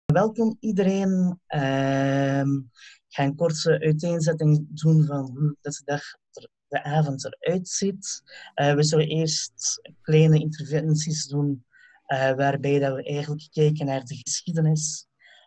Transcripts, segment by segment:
Welkom iedereen. Ik ga een korte uiteenzetting doen van hoe de avond eruit ziet. We zullen eerst kleine interventies doen, waarbij dat we eigenlijk kijken naar de geschiedenis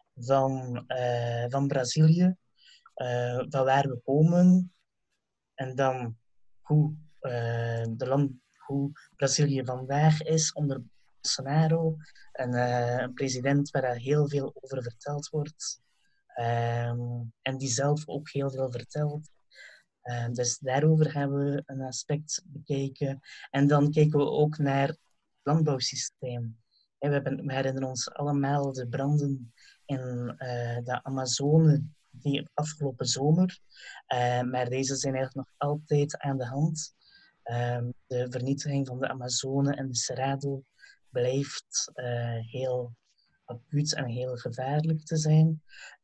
van Brazilië, van waar we komen en dan hoe, hoe Brazilië vandaag is onder Bolsonaro, een president waar er heel veel over verteld wordt. En die zelf ook heel veel vertelt. Dus daarover gaan we een aspect bekijken. En dan kijken we ook naar het landbouwsysteem. We herinneren ons allemaal de branden in de Amazone die afgelopen zomer. Maar deze zijn eigenlijk nog altijd aan de hand. De vernietiging van de Amazone en de Cerrado blijft heel acuut en heel gevaarlijk te zijn.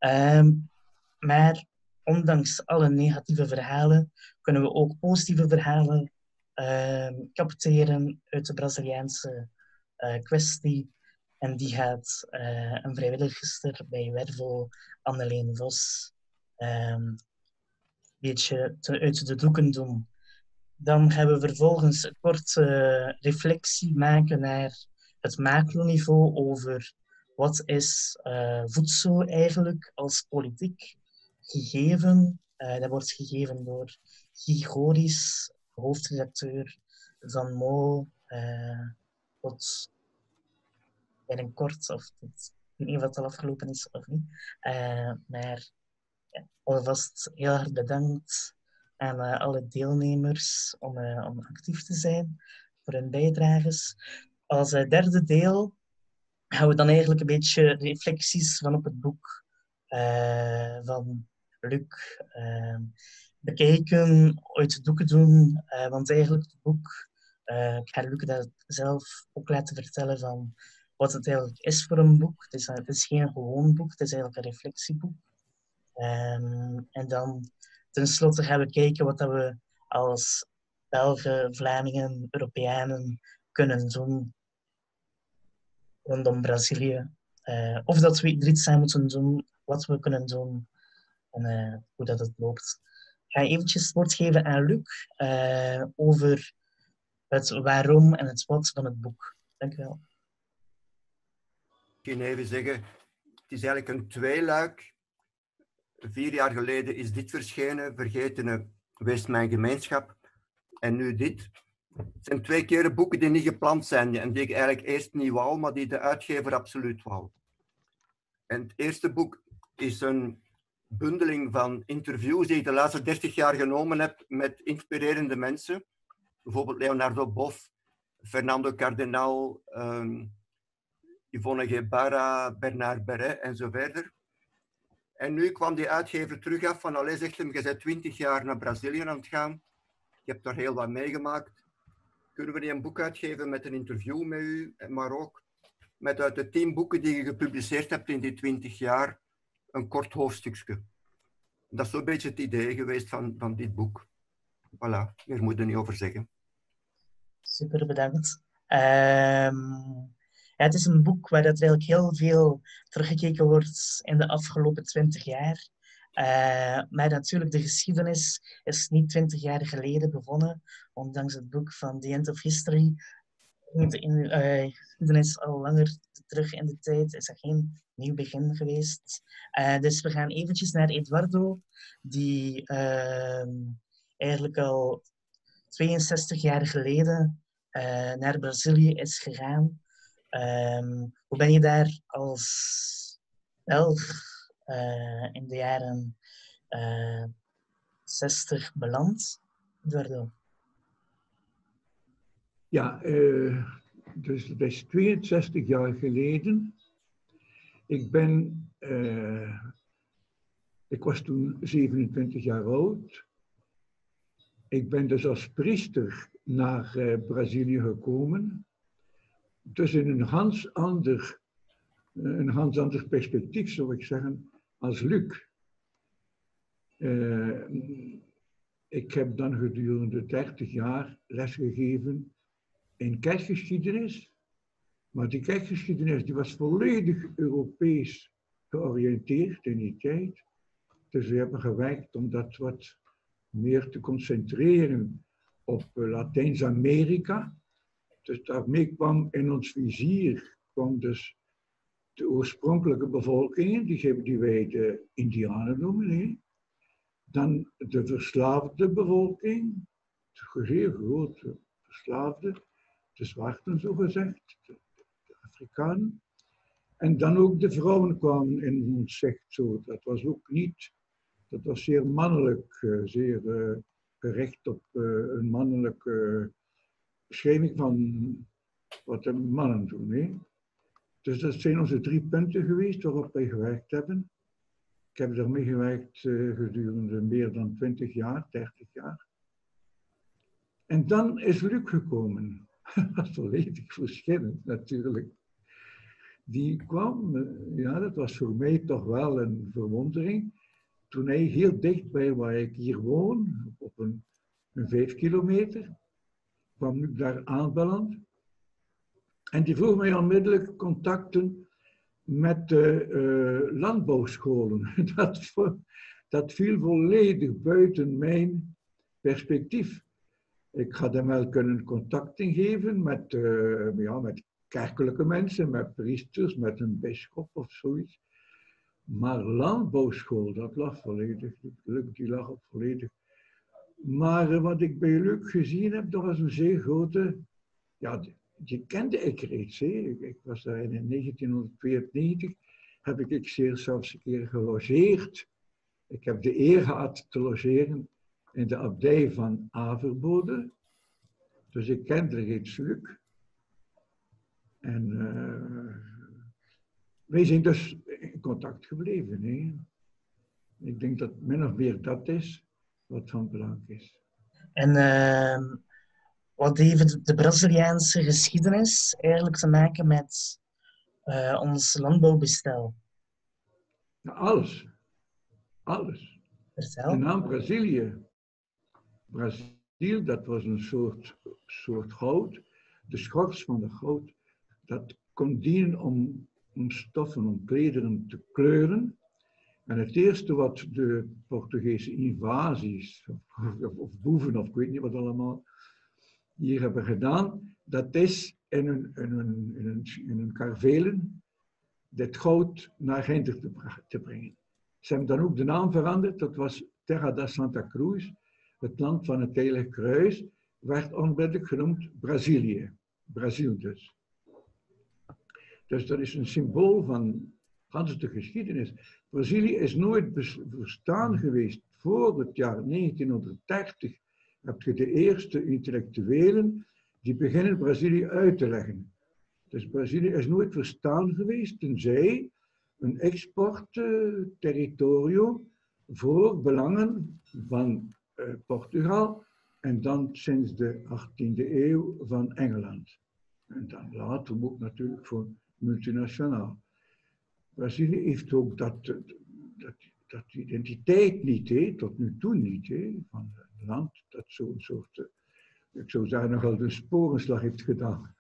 Maar ondanks alle negatieve verhalen kunnen we ook positieve verhalen capteren uit de Braziliaanse kwestie. En die gaat een vrijwilligster bij Wervel, Anneleen Vos, een beetje uit de doeken doen. Dan gaan we vervolgens een korte reflectie maken naar het macroniveau over wat is voedsel eigenlijk als politiek gegeven. Dat wordt gegeven door Guy Goris, hoofdredacteur van MO, tot binnenkort, of tot, ik weet niet of dat al afgelopen is of niet. Maar ja, alvast heel erg bedankt aan alle deelnemers om actief te zijn voor hun bijdrages. Als derde deel gaan we dan eigenlijk een beetje reflecties van op het boek van Luc bekijken, uit de doeken doen. Want eigenlijk het boek, ik ga Luc dat zelf ook laten vertellen van wat het eigenlijk is voor een boek. Het is geen gewoon boek, het is eigenlijk een reflectieboek. En dan tenslotte gaan we kijken wat dat we als Belgen, Vlamingen, Europeanen kunnen doen rondom Brazilië. Of dat we er iets aan moeten doen, wat we kunnen doen en hoe dat het loopt. Ik ga eventjes het woord geven aan Luc over het waarom en het wat van het boek. Dank u wel. Ik kan even zeggen, het is eigenlijk een tweeluik. 4 jaar geleden is dit verschenen, Vergetene Wees mijn gemeenschap. En nu dit. Het zijn 2 keren boeken die niet gepland zijn en die ik eigenlijk eerst niet wou, maar die de uitgever absoluut wou. En het eerste boek is een bundeling van interviews die ik de laatste 30 jaar genomen heb met inspirerende mensen. Bijvoorbeeld Leonardo Boff, Fernando Cardenal, Yvonne Guevara, Bernard Beret en zo verder. En nu kwam die uitgever terug af van, allee, zegt hem, je bent 20 jaar naar Brazilië aan het gaan. Je hebt daar heel wat meegemaakt. Kunnen we niet een boek uitgeven met een interview met u, maar ook met uit de 10 boeken die je gepubliceerd hebt in die 20 jaar, een kort hoofdstukje. Dat is zo'n beetje het idee geweest van dit boek. Voilà, meer moet je er niet over zeggen. Super bedankt. Ja, het is een boek waar dat eigenlijk heel veel teruggekeken wordt in de afgelopen 20 jaar. Maar natuurlijk, de geschiedenis is niet 20 jaar geleden begonnen, ondanks het boek van The End of History. De geschiedenis al langer terug in de tijd is er geen nieuw begin geweest. Dus we gaan eventjes naar Eduardo, die eigenlijk al 62 jaar geleden naar Brazilië is gegaan. Hoe ben je daar als Belg in de jaren 60 beland, Eduardo? Ja, dus dat is 62 jaar geleden. Ik was toen 27 jaar oud. Ik ben dus als priester naar Brazilië gekomen. Dus in een ganz ander perspectief, zou ik zeggen, als Luc. Ik heb dan gedurende 30 jaar lesgegeven in kerkgeschiedenis. Maar die kerkgeschiedenis die was volledig Europees georiënteerd in die tijd. Dus we hebben gewerkt om dat wat meer te concentreren op Latijns-Amerika. Dus daarmee kwam in ons vizier dus de oorspronkelijke bevolkingen, die wij de Indianen noemen. Hè. Dan de verslaafde bevolking, de zeer grote verslaafde, de zwarten zogezegd, de Afrikanen. En dan ook de vrouwen kwamen in ons zicht zo. Dat was ook niet, dat was zeer mannelijk, zeer gericht op een mannelijke beschrijving van wat de mannen doen. Hè. Dus dat zijn onze 3 punten geweest waarop wij gewerkt hebben. Ik heb daarmee gewerkt gedurende meer dan 20 jaar, 30 jaar. En dan is Luc gekomen. Dat is volledig verschillend natuurlijk. Die kwam, ja, dat was voor mij toch wel een verwondering. Toen hij heel dicht bij waar ik hier woon, op een 5 kilometer, kwam Luc daar aanbellend. En die vroeg mij onmiddellijk contacten met de landbouwscholen. Dat viel volledig buiten mijn perspectief. Ik had hem wel kunnen contacten geven met kerkelijke mensen, met priesters, met een bisschop of zoiets. Maar landbouwschool, dat lag volledig. Luc die lag op volledig. Maar wat ik bij Luc gezien heb, dat was een zeer grote... Ja, die kende ik reeds. Hè. Ik was daar in 1992, heb ik zelfs een keer gelogeerd. Ik heb de eer gehad te logeren in de abdij van Averbode. Dus ik kende reeds Luc. En wij zijn dus in contact gebleven. Hè. Ik denk dat min of meer dat is wat van belang is. En wat heeft de Braziliaanse geschiedenis eigenlijk te maken met ons landbouwbestel? Ja, alles. Alles. Vertel. De naam Brazilië. Brazil, dat was een soort goud. De schors van de goud, dat kon dienen om stoffen, om klederen te kleuren. En het eerste wat de Portugese invasies, of boeven, of ik weet niet wat allemaal, hier hebben gedaan, dat is in een karvelen dit goud naar Ginder te brengen. Ze hebben dan ook de naam veranderd, dat was Terra da Santa Cruz, het land van het Heilige Kruis, werd onmiddellijk genoemd Brazilië, Brazil dus. Dus dat is een symbool van de geschiedenis. Brazilië is nooit bestaan geweest voor het jaar 1930. Heb je de eerste intellectuelen die beginnen Brazilië uit te leggen. Dus Brazilië is nooit verstaan geweest tenzij een exportterritorium voor belangen van Portugal en dan sinds de 18e eeuw van Engeland. En dan later ook natuurlijk voor multinationaal. Brazilië heeft ook dat identiteit niet, hè, tot nu toe niet, hè, van een land dat zo'n soort, ik zou zeggen, nogal de sporenslag heeft gedaan.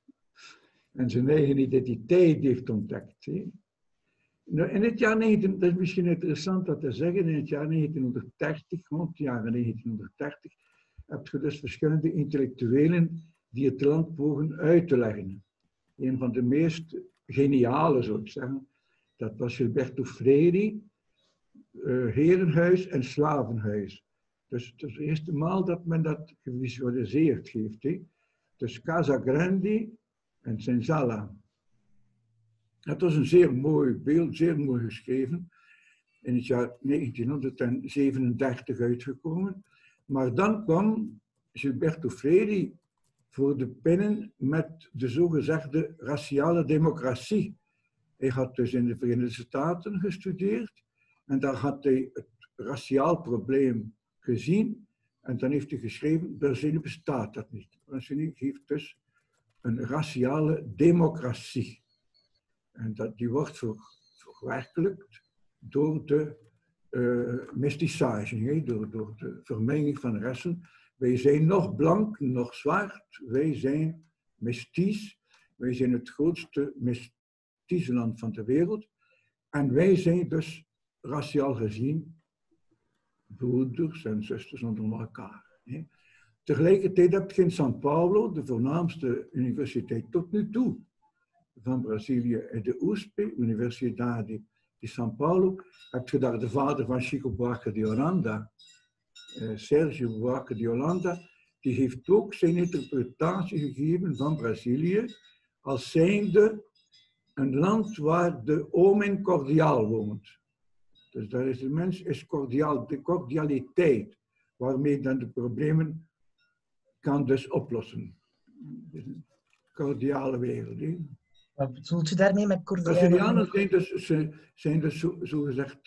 En zijn eigen identiteit heeft ontdekt. Hè. Nou, in het jaar 19, dat is misschien interessant dat te zeggen, in het jaar 1930, rond de jaren 1930, heb je dus verschillende intellectuelen die het land pogen uit te leggen. Een van de meest geniale, zou ik zeggen, dat was Gilberto Freire, herenhuis en slavenhuis. Dus het is de eerste maal dat men dat gevisualiseerd heeft. Hè. Dus Casa Grande en Senzala. Dat was een zeer mooi beeld, zeer mooi geschreven. In het jaar 1937 uitgekomen. Maar dan kwam Gilberto Freire voor de pennen met de zogezegde raciale democratie. Hij had dus in de Verenigde Staten gestudeerd en daar had hij het raciaal probleem gezien en dan heeft hij geschreven, Brazilië bestaat dat niet. Brazilië heeft dus een raciale democratie. En die wordt verwerkelijkt door de mestissage, door de vermenging van rassen. Wij zijn nog blank, nog zwart, wij zijn mestiz, wij zijn het grootste mestiezenland van de wereld. En wij zijn dus raciaal gezien broeders en zusters onder elkaar. Hè. Tegelijkertijd heb je in São Paulo, de voornaamste universiteit tot nu toe van Brazilië, de USP, Universidade de São Paulo, heb je daar de vader van Chico Buarque de Holanda, Sérgio Buarque de Holanda, die heeft ook zijn interpretatie gegeven van Brazilië als zijnde een land waar de homem cordiaal woont. Dus daar is de mens is cordiaal, de cordialiteit waarmee dan de problemen kan dus oplossen. De cordiale wereld. Hè. Wat bedoelt u daarmee met cordiale? Brazilianen zijn dus zogezegd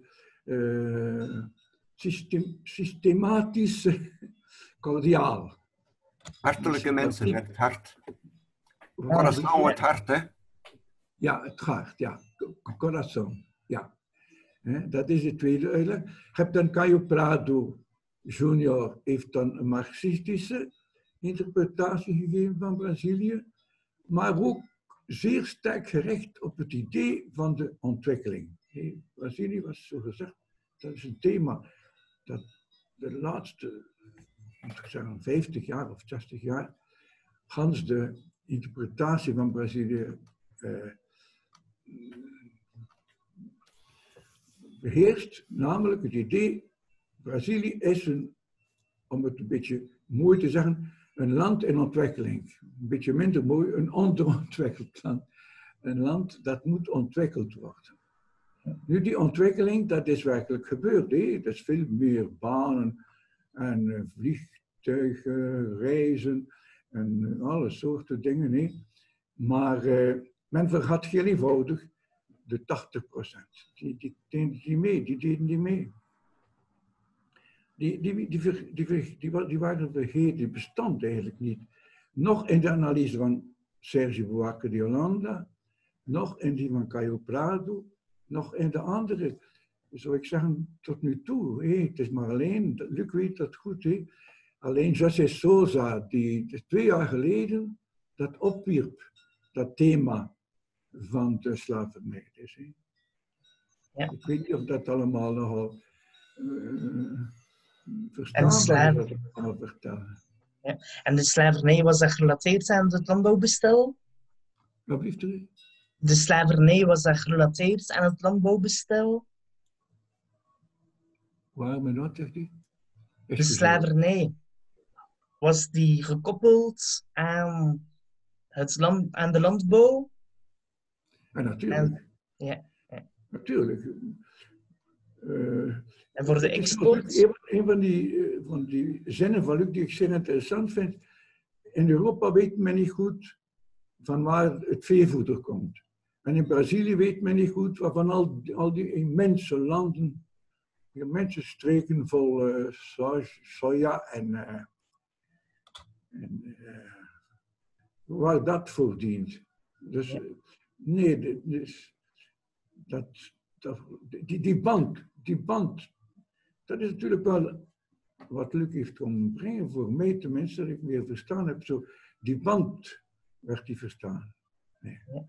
systematisch cordiaal. Hartelijke mensen met het hart. Corazon, het hart, hè? Ja, het hart, ja. Corazon, ja. Dat is het tweede uitleg. Je hebt dan Caio Prado Junior, heeft dan een marxistische interpretatie gegeven van Brazilië, maar ook zeer sterk gericht op het idee van de ontwikkeling. Brazilië was zo gezegd, dat is een thema dat de laatste, moet ik zeggen, 50 jaar of 60 jaar, gans de interpretatie van Brazilië beheerst, namelijk het idee, Brazilië is een, om het een beetje mooi te zeggen, een land in ontwikkeling. Een beetje minder mooi, een onderontwikkeld land. Een land dat moet ontwikkeld worden. Nu, die ontwikkeling, dat is werkelijk gebeurd. Er is veel meer banen en vliegtuigen, reizen en alle soorten dingen. He. Maar men vergat heel eenvoudig de 80%. Die deden niet mee. Die waren vergeten, die bestond eigenlijk niet. Nog in de analyse van Sérgio Buarque de Holanda, nog in die van Caio Prado, nog in de andere, zou ik zeggen, tot nu toe. Het is maar alleen, Luc weet dat goed, alleen José Sousa, die 2 jaar geleden dat opwierp, dat thema van de slavernij. Ja. Ik weet niet of dat allemaal nogal verstaanbaar is wat ik kan vertellen. Ja. En de slavernij, was dat gerelateerd aan het landbouwbestel? Wat blieft u? De slavernij, was dat gerelateerd aan het landbouwbestel? Waarom en wat zegt u? De slavernij, was die gekoppeld aan, aan de landbouw? Ja, natuurlijk. Ja. Natuurlijk. En voor de export? Een van die zinnen van Luc die ik zeer interessant vind. In Europa weet men niet goed van waar het veevoeder komt. En in Brazilië weet men niet goed waarvan al die immense landen, die immense streken vol soja en waar dat voor dient. Dus nee, dus, die band, dat is natuurlijk wel wat Luc heeft komen brengen, voor mij tenminste, dat ik meer verstaan heb. Zo, die band werd die verstaan. Nee. Ja.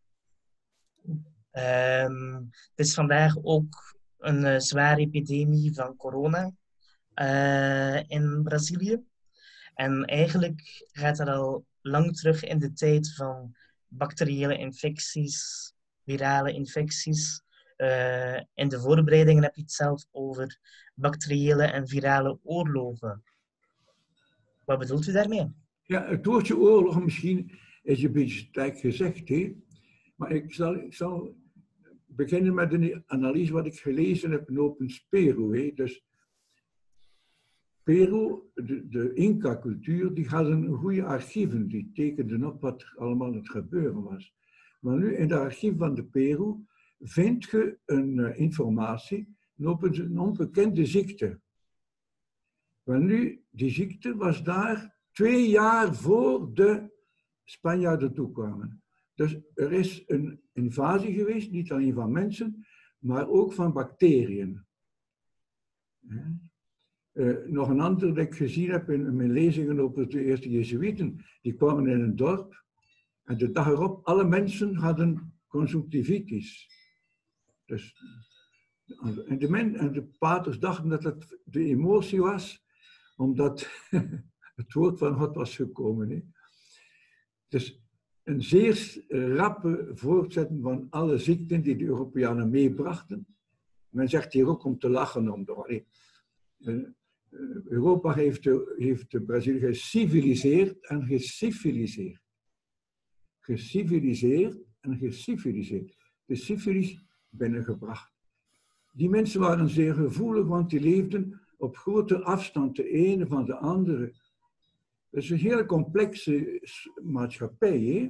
Het is vandaag ook een zware epidemie van corona in Brazilië. En eigenlijk gaat dat al lang terug in de tijd van bacteriële infecties, virale infecties. In de voorbereidingen heb je het zelf over bacteriële en virale oorlogen. Wat bedoelt u daarmee? Ja, het woordje oorlog misschien is een beetje sterk gezegd, hè? Maar ik zal beginnen met een analyse wat ik gelezen heb in Peru. Hè? Dus Peru, de Inca-cultuur, die hadden goede archieven, die tekenden op wat er allemaal aan het gebeuren was. Maar nu in de archief van de Peru vind je een informatie over een onbekende ziekte. Maar nu, die ziekte was daar 2 jaar voor de Spanjaarden toekwamen. Dus er is een invasie geweest, niet alleen van mensen, maar ook van bacteriën. Nog een ander dat ik gezien heb in mijn lezingen over de eerste Jezuïeten, die kwamen in een dorp en de dag erop, alle mensen hadden conjunctivitis. Dus, en de paters dachten dat het de emotie was, omdat het woord van God was gekomen. Hè. Dus een zeer rappe voortzetting van alle ziekten die de Europeanen meebrachten. Men zegt hier ook om te lachen om. Europa heeft Brazilië geciviliseerd en gesyfiliseerd. Geciviliseerd en gesyfiliseerd. De syfilis binnengebracht. Die mensen waren zeer gevoelig, want die leefden op grote afstand de ene van de andere. Het is een hele complexe maatschappij, hè?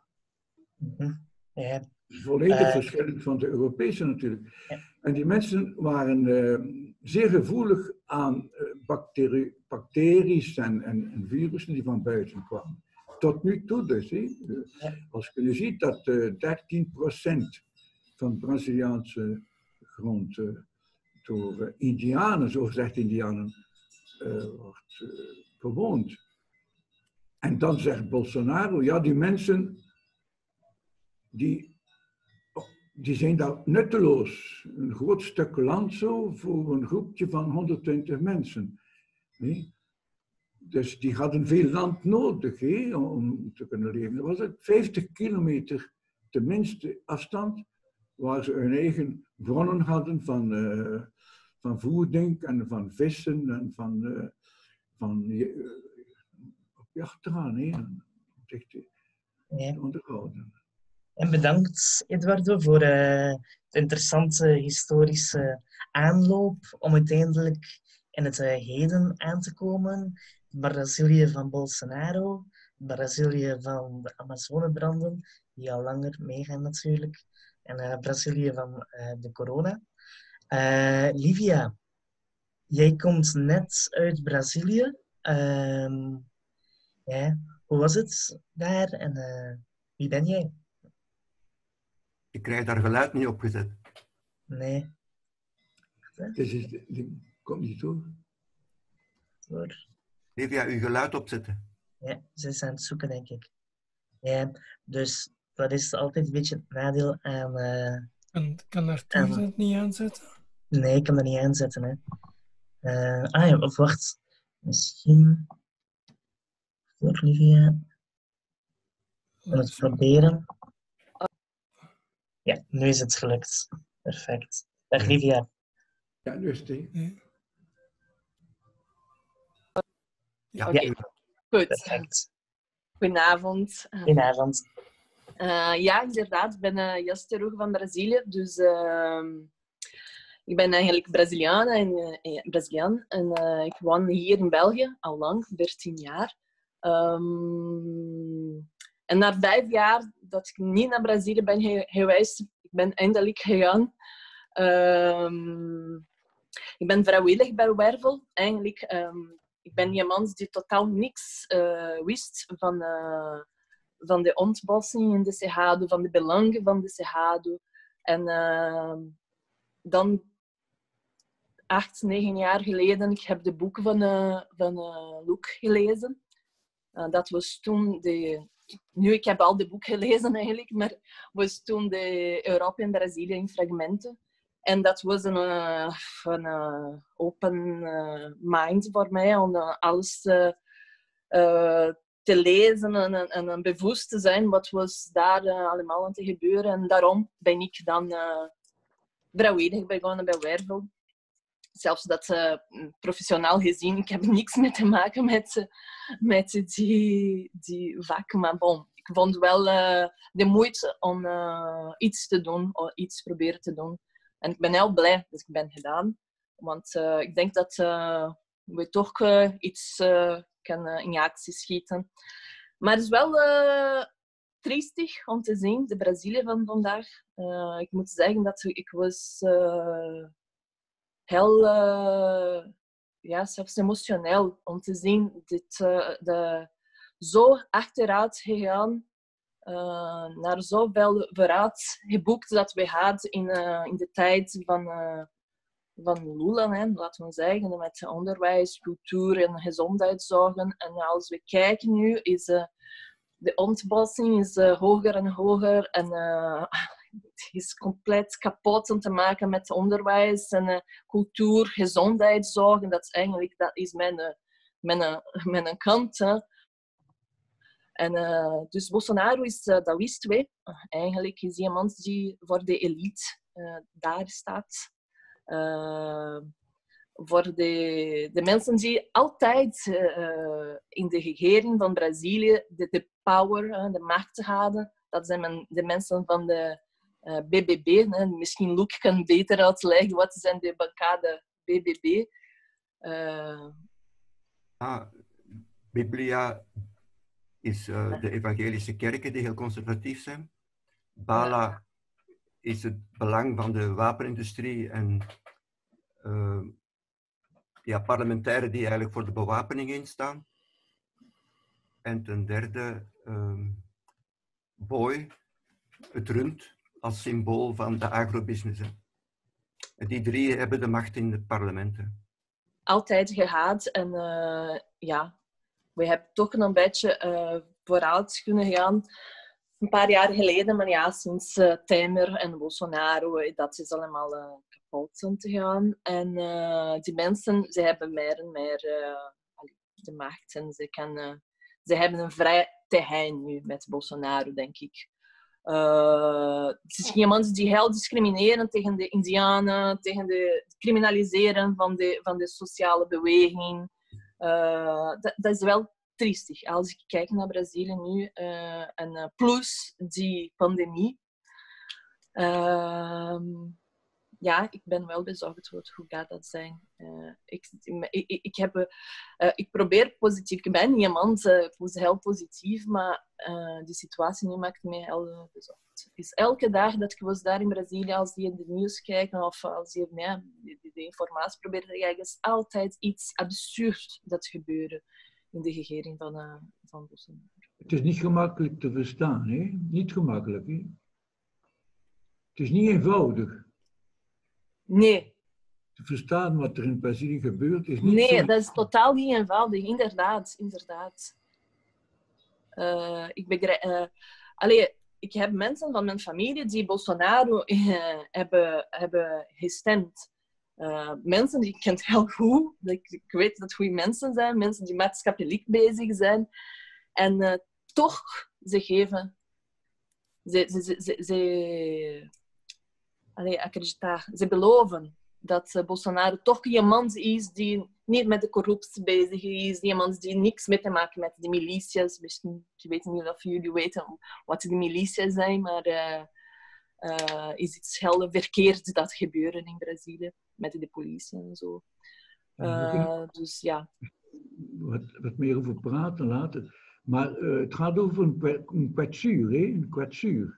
Ja. Volledig verschillend van de Europese natuurlijk. Ja. En die mensen waren zeer gevoelig aan bacteriën en virussen die van buiten kwamen. Tot nu toe dus. Hè. Als je nu ziet dat 13% van Braziliaanse grond door Indianen, zogezegd Indianen, wordt bewoond. En dan zegt Bolsonaro, ja, die mensen, die zijn daar nutteloos. Een groot stuk land zo voor een groepje van 120 mensen. Nee? Dus die hadden veel land nodig om te kunnen leven. Dat was het 50 kilometer tenminste afstand, waar ze hun eigen bronnen hadden van voeding en van vissen en van op jacht te gaan, om zich te onderhouden. En bedankt, Eduardo, voor de interessante historische aanloop om uiteindelijk in het heden aan te komen. Brazilië van Bolsonaro, Brazilië van de Amazonebranden, die al langer meegaan natuurlijk, en Brazilië van de corona. Livia, jij komt net uit Brazilië. Hoe was het daar en wie ben jij? Ik krijg daar geluid niet op gezet. Nee. Komt niet door. Livia, uw geluid opzetten. Ja, ze is aan het zoeken, denk ik. Ja, dus dat is altijd een beetje het nadeel aan... Kan Arthur het niet aanzetten? Nee, ik kan dat niet aanzetten. Hè. Ja, of wacht. Misschien... Voor Livia... Ik kan het proberen. Ja, nu is het gelukt. Perfect. Dag Livia. Ja, nu is het. Ja, Oké. Goed. Perfect. Goedenavond. Goedenavond. Ja, inderdaad. Ik ben juist terug van Brazilië. Dus ik ben eigenlijk Braziliaan en ik woon hier in België al lang, 13 jaar. En na 5 jaar dat ik niet naar Brazilië ben geweest, ik ben eindelijk gegaan. Ik ben vrijwillig bij Wervel. Eigenlijk, ik ben iemand die totaal niks wist van de ontbossing in de Cerrado, van de belangen van de Cerrado. En dan 8, 9 jaar geleden, ik heb de boeken van Luc gelezen. Dat was toen nu, ik heb al de boek gelezen eigenlijk, maar was toen de Europa en Brazilië in fragmenten. En dat was een open mind voor mij om alles te lezen en bewust te zijn wat was daar allemaal aan te gebeuren. En daarom ben ik dan vrijwillig begonnen bij Wervel. Zelfs dat professionaal gezien, ik heb niks mee te maken met die vak. Maar bon, ik vond wel de moeite om iets te doen, of iets proberen te doen. En ik ben heel blij dat ik ben gedaan. Want ik denk dat we toch iets kunnen in actie schieten. Maar het is wel triestig om te zien, de Brazilië van vandaag. Ik moet zeggen dat ik was... heel, zelfs emotioneel om te zien dat zo achteruit gegaan, naar zoveel vooruit geboekt dat we hadden in de tijd van Lula, laten we zeggen, met onderwijs, cultuur en gezondheidszorgen. En als we kijken nu, is de ontbossing is hoger en hoger. En het is compleet kapot om te maken met onderwijs en cultuur, gezondheidszorg. En dat is mijn kant. Hè. En dus Bolsonaro is, dat wisten wij, eigenlijk is iemand die voor de elite daar staat. Voor de mensen die altijd in de regering van Brazilië de power, de macht hadden. Dat zijn de mensen van de BBB. Misschien Luc kan beter uitleggen wat zijn de bancade BBB. Biblia is de evangelische kerken die heel conservatief zijn. Bala is het belang van de wapenindustrie en parlementairen die eigenlijk voor de bewapening instaan. En ten derde, Boy, het rund, als symbool van de agrobusiness. En die drie hebben de macht in het parlement. Altijd gehad en we hebben toch een beetje vooruit kunnen gaan. Een paar jaar geleden, maar ja, sinds Temer en Bolsonaro, dat is allemaal kapot om te gaan. En die mensen, ze hebben meer en meer de macht en ze hebben een vrij terrein nu met Bolsonaro, denk ik. Het is iemand die heel discrimineren tegen de Indianen, tegen het criminaliseren van de sociale beweging. Dat is wel triestig. Als ik kijk naar Brazilië nu, en plus die pandemie. Ik ben wel bezorgd hoe gaat dat zijn. Ik probeer positief. Ik ben iemand heel positief, maar de situatie nu maakt mij heel bezorgd. Dus elke dag dat ik was daar in Brazilië, als die in de nieuws kijken of als je de informatie probeert te kijken, is altijd iets absurd dat gebeurt in de regering van Bolsonaro. Het is niet gemakkelijk te verstaan, hè? Niet gemakkelijk, hè? Het is niet eenvoudig. Nee. Te verstaan wat er in Brazilië gebeurt is niet Nee, zo... dat is totaal niet eenvoudig. Inderdaad. Ik heb mensen van mijn familie die Bolsonaro hebben gestemd. Mensen die ik ken heel goed. Ik weet dat goede mensen zijn. Mensen die maatschappelijk bezig zijn. En toch, ze geven... Ze beloven dat Bolsonaro toch iemand is die niet met de corruptie bezig is, iemand die niks mee te maken met de militias. Misschien, ik weet niet of jullie weten wat de militias zijn, maar is iets heel verkeerd dat gebeurt in Brazilië met de politie en zo. Dus ja. Wat meer over praten later. Maar het gaat over een kwetsuur, hè? Een kwetsuur.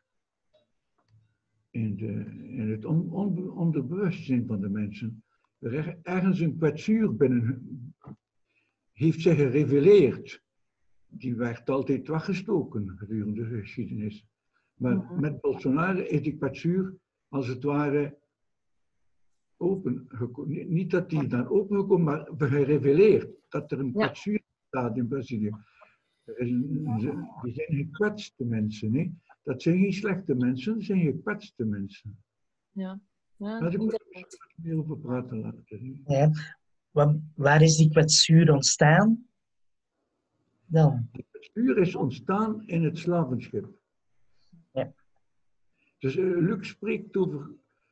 In het onderbewustzijn van de mensen. Ergens een kwetsuur binnen heeft zich gereveleerd. Die werd altijd weggestoken gedurende de geschiedenis. Maar met Bolsonaro is die kwetsuur als het ware opengekomen. Niet dat die dan opengekomen, maar gereveleerd. Dat er een kwetsuur staat in Brazilië. Die zijn gekwetste mensen, hè? Dat zijn geen slechte mensen, dat zijn gekwetste mensen. Ja, Laat ik er meer over praten later. Ja. Waar is die kwetsuur ontstaan? Dan? Die kwetsuur is ontstaan in het slavenschip. Ja. Dus Luc spreekt over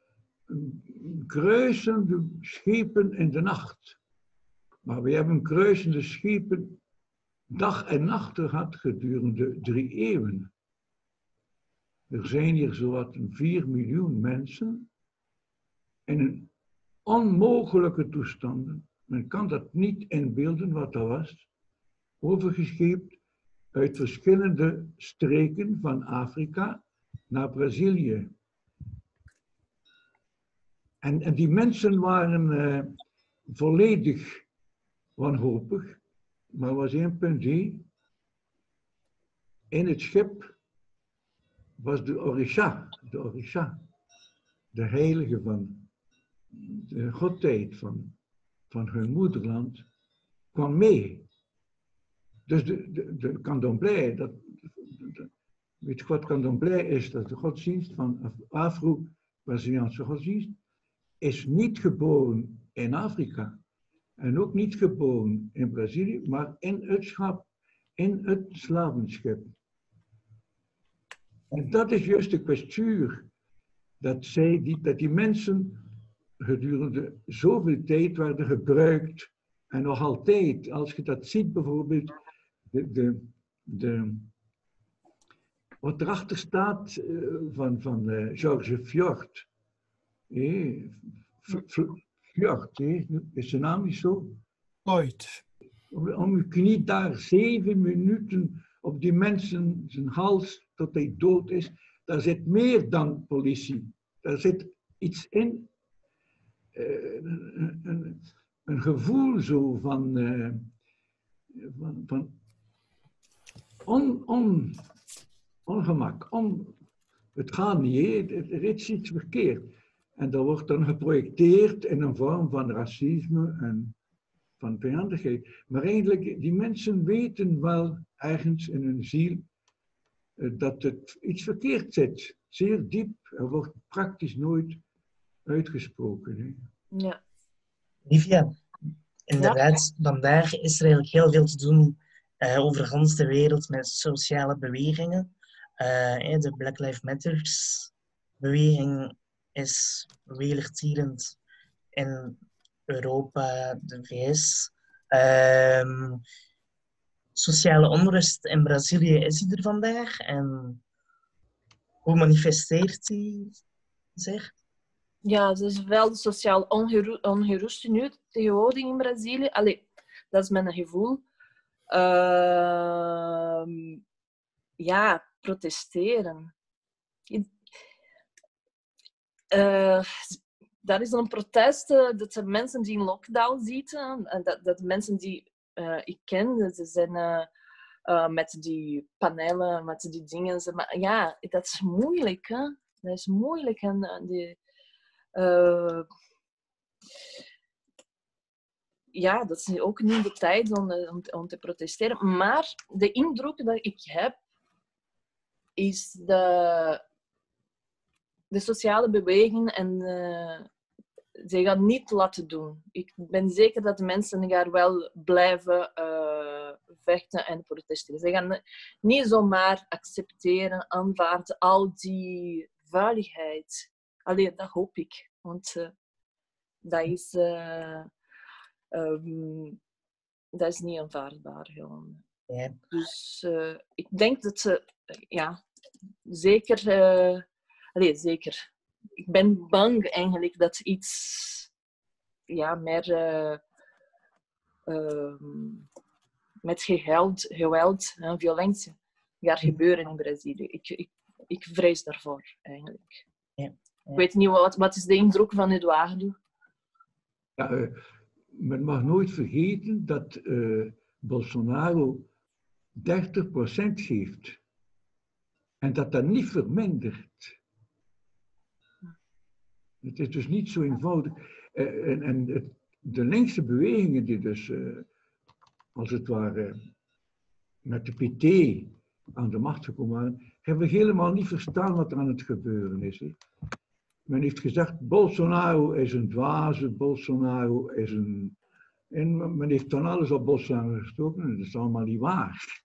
kruisende schepen in de nacht. Maar we hebben kruisende schepen dag en nacht gehad gedurende 3 eeuwen. Er zijn hier zowat 4 miljoen mensen in een onmogelijke toestanden. Men kan dat niet inbeelden wat dat was. Overgescheept uit verschillende streken van Afrika naar Brazilië. En die mensen waren volledig wanhopig. Maar er was 1 punt. In het schip was de Orisha, de heilige van de godheid van hun moederland, kwam mee. Dus de candomblé, weet je wat kan dan blij is? Dat de godsdienst van Afro-Braziliaanse godsdienst is niet geboren in Afrika. En ook niet geboren in Brazilië, maar in het slavenschip. En dat is juist de kwestie, dat die mensen gedurende zoveel tijd werden gebruikt. En nog altijd, als je dat ziet bijvoorbeeld, wat erachter staat van George Fjord. Fjord, is zijn naam niet zo? Floyd. Om je knie daar 7 minuten op die mensen zijn hals tot hij dood is, daar zit meer dan politie. Daar zit iets in, een gevoel zo van ongemak. Het gaat niet, er is iets verkeerd. En dat wordt dan geprojecteerd in een vorm van racisme en van vijandigheid. Maar eigenlijk, die mensen weten wel ergens in hun ziel dat het iets verkeerd zit. Zeer diep. Er wordt praktisch nooit uitgesproken. Hè. Ja. Livia, inderdaad, vandaag is er eigenlijk heel veel te doen over gans de wereld met sociale bewegingen. De Black Lives Matter beweging is weertierend in Europa, de VS. Sociale onrust in Brazilië is die er vandaag. En hoe manifesteert die zich? Ja, dus wel de sociaal ongerust nu tegenwoordig in Brazilië. Allee, dat is mijn gevoel. Ja, protesteren. Dat is een protest dat de mensen die in lockdown zitten, dat de mensen die ik ken, ze zijn met die panelen, met die dingen. Maar ja, dat is moeilijk, hè? Dat is moeilijk. En ja, dat is ook niet de tijd om te protesteren. Maar de indruk dat ik heb, is de sociale beweging en ze gaan niet laten doen. Ik ben zeker dat de mensen gaan wel blijven vechten en protesteren. Ze gaan niet zomaar accepteren, aanvaarden al die vuiligheid. Alleen dat hoop ik, want dat is niet aanvaardbaar gewoon. Ja. Dus ik denk dat ze, ja, zeker. Zeker. Ik ben bang eigenlijk dat iets meer met geweld en violentie gaat gebeuren in Brazilië. Ik vrees daarvoor eigenlijk. Ja. Ik weet niet, wat is de indruk van Eduardo? Ja, men mag nooit vergeten dat Bolsonaro 30% geeft. En dat niet vermindert. Het is dus niet zo eenvoudig. De linkse bewegingen die dus, als het ware, met de PT aan de macht gekomen waren, hebben helemaal niet verstaan wat er aan het gebeuren is. Hè. Men heeft gezegd, Bolsonaro is een dwaze, Bolsonaro is een... En men heeft dan alles op Bolsonaro gestoken en dat is allemaal niet waar.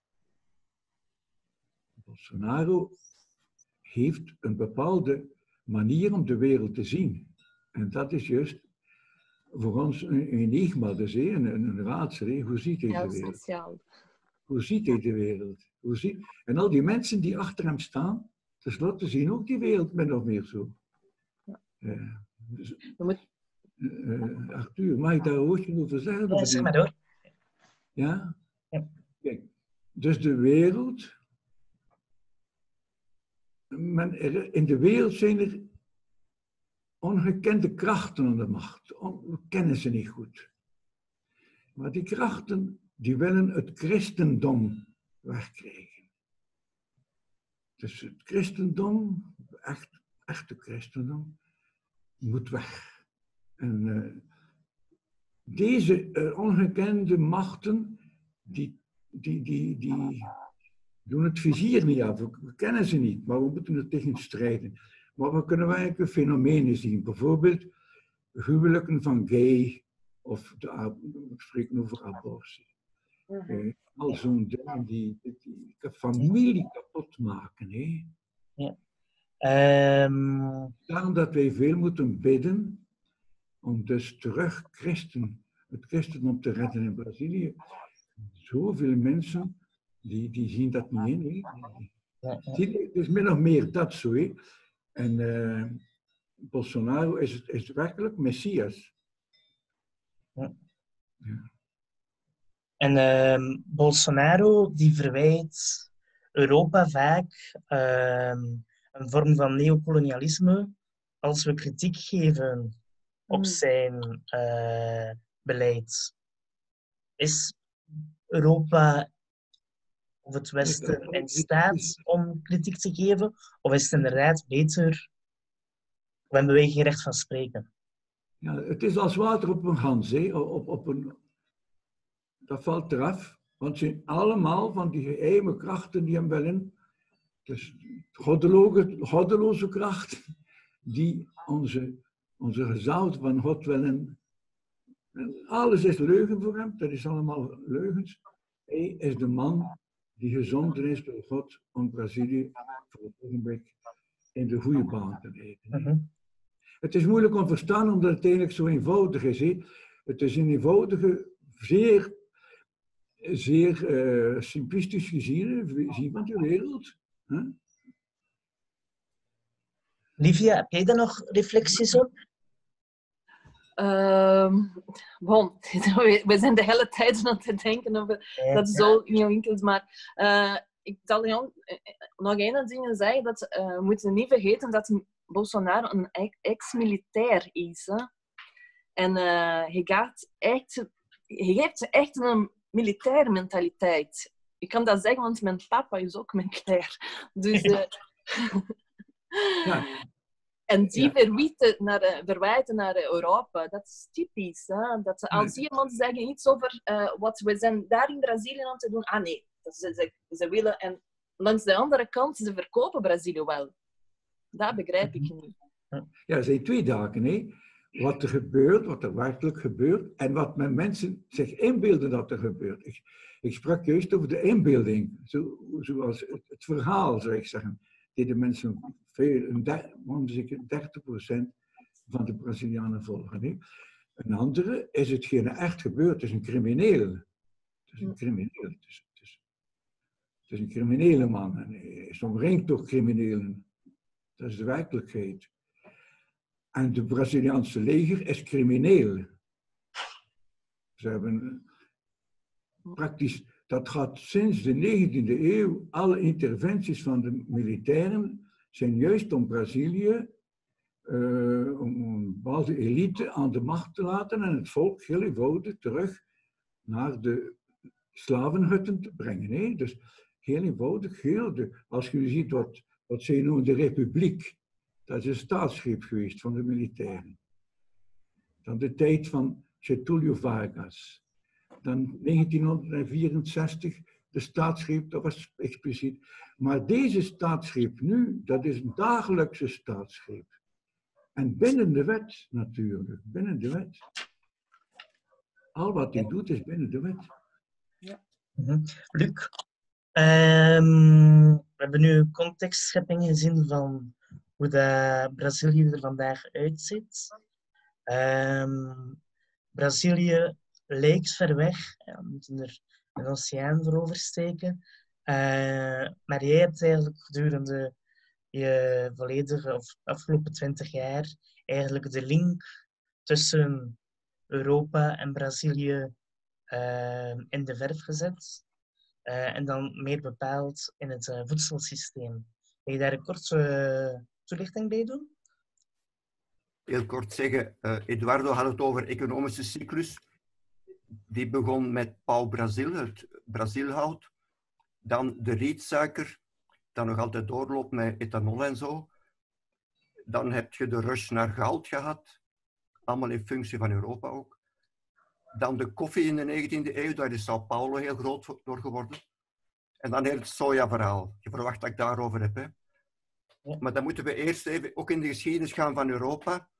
Bolsonaro heeft een bepaalde manier om de wereld te zien. En dat is juist voor ons een enigma, dus een raadsel. Hoe ziet hij de wereld? Sociaal. Hoe ziet hij de wereld? En al die mensen die achter hem staan, tenslotte zien ook die wereld min of meer zo. Dus, Arthur, mag ik daar een woordje over zeggen? Ja, zeg maar door. Ja? Ja. Kijk, dus de wereld... in de wereld zijn er ongekende krachten aan de macht. We kennen ze niet goed. Maar die krachten, die willen het christendom wegkrijgen. Dus het christendom, echte christendom, moet weg. En deze ongekende machten, die doen het vizier niet af, we kennen ze niet, maar we moeten er tegen strijden. Maar we kunnen eigenlijk fenomenen zien, bijvoorbeeld huwelijken van gay, of we spreken over abortus. Al zo'n dingen die familie kapot maken. Hè? Ja. Daarom dat wij veel moeten bidden om dus terug het christendom te redden in Brazilië. Zoveel mensen die zien dat niet in. Hè? Het is min of meer dat zo. Hè? En Bolsonaro is werkelijk Messias. Ja. Ja. En Bolsonaro die verwijt Europa vaak een vorm van neocolonialisme als we kritiek geven op zijn beleid. Is Europa of het Westen in staat om kritiek te geven? Of is het inderdaad beter of hebben wij geen recht van spreken? Ja, het is als water op een gans. Hè? Dat valt eraf. Want het zijn allemaal van die geheime krachten die hem willen. Dus goddeloze krachten die onze gezouten van God willen. En alles is leugen voor hem. Dat is allemaal leugens. Hij is de man die gezonden is door God om Brazilië voor het ogenblik in de goede baan te leiden. Het is moeilijk om te verstaan omdat het eigenlijk zo eenvoudig is. Hè? Het is een eenvoudige, zeer simplistisch gezien van de wereld. Huh? Livia, heb jij daar nog reflecties op? We zijn de hele tijd aan het denken over dat zo in je winkels, maar ik zal je nog één ding zeggen, dat we moeten niet vergeten dat Bolsonaro een ex-militair is. Hè? En hij heeft echt een militaire mentaliteit. Ik kan dat zeggen, want mijn papa is ook militair. Dus... Ja. En die verwijten naar Europa. Dat is typisch. Hè? Dat als iemand zegt iets over wat we zijn daar in Brazilië aan te doen. Ah nee, ze willen. En langs de andere kant, ze verkopen Brazilië wel. Dat begrijp ik niet. Ja, er zijn twee zaken. Hè? Wat er gebeurt, wat er werkelijk gebeurt. En wat mensen zich inbeelden dat er gebeurt. Ik sprak juist over de inbeelding. Zoals het verhaal, zou ik zeggen. Die de mensen, 30% van de Brazilianen volgen. Hè? Een andere is hetgene echt gebeurt. Het is een crimineel. Het is een crimineel. Het is een criminele man. En hij is omringd door criminelen. Dat is de werkelijkheid. En de Braziliaanse leger is crimineel. Ze hebben praktisch... Dat gaat sinds de 19e eeuw, alle interventies van de militairen zijn juist om Brazilië, om een bepaalde elite aan de macht te laten en het volk heel eenvoudig terug naar de slavenhutten te brengen. Hè? Dus heel eenvoudig, als je ziet wat zij noemen de republiek, dat is een staatsgreep geweest van de militairen. Dan de tijd van Getúlio Vargas. Dan 1964, de staatsgreep, dat was expliciet. Maar deze staatsgreep nu, dat is een dagelijkse staatsgreep. En binnen de wet natuurlijk, binnen de wet. Al wat hij doet is binnen de wet. Ja. Luc, we hebben nu contextschepping gezien van hoe de Brazilië er vandaag uitziet. Brazilië lijkt ver weg. Ja, we moeten er een oceaan voor oversteken. Maar jij hebt eigenlijk gedurende je volledige of afgelopen 20 jaar eigenlijk de link tussen Europa en Brazilië in de verf gezet. En dan meer bepaald in het voedselsysteem. Wil je daar een korte toelichting bij doen? Heel kort zeggen, Eduardo had het over economische cyclus. Die begon met Pau Brazil, het Brazilhout. Dan de rietsuiker, dat nog altijd doorloopt met ethanol en zo. Dan heb je de rush naar goud gehad. Allemaal in functie van Europa ook. Dan de koffie in de 19e eeuw, daar is Sao Paulo heel groot door geworden. En dan heel het sojaverhaal. Je verwacht dat ik daarover heb. Hè? Ja. Maar dan moeten we eerst even ook in de geschiedenis gaan van Europa.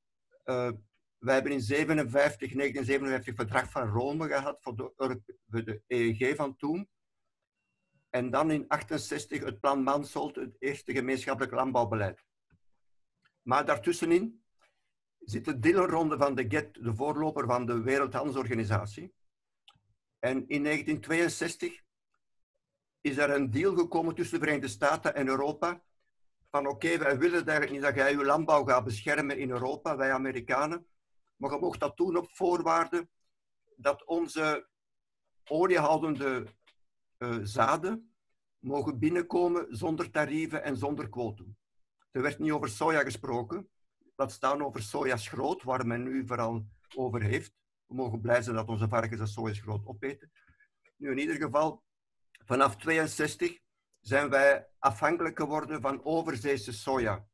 Wij hebben in 1957 het verdrag van Rome gehad voor de EEG van toen. En dan in 1968 het plan Mansholt, het eerste gemeenschappelijk landbouwbeleid. Maar daartussenin zit de Dillon-ronde van de GATT, de voorloper van de Wereldhandelsorganisatie. En in 1962 is er een deal gekomen tussen de Verenigde Staten en Europa. Van oké, wij willen eigenlijk niet dat jij je landbouw gaat beschermen in Europa, wij Amerikanen. Maar je mocht dat doen op voorwaarde dat onze oliehoudende zaden mogen binnenkomen zonder tarieven en zonder quotum. Er werd niet over soja gesproken. Laat staan over sojaschroot, waar men nu vooral over heeft. We mogen blij zijn dat onze varkens dat sojaschroot opeten. Nu, in ieder geval, vanaf 1962 zijn wij afhankelijk geworden van overzeese soja.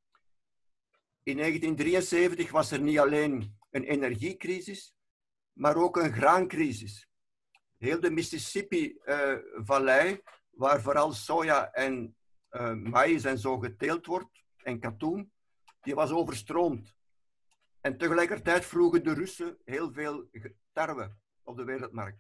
In 1973 was er niet alleen een energiecrisis, maar ook een graancrisis. Heel de Mississippi-vallei, waar vooral soja en maïs en zo geteeld wordt, en katoen, die was overstroomd. En tegelijkertijd vroegen de Russen heel veel tarwe op de wereldmarkt.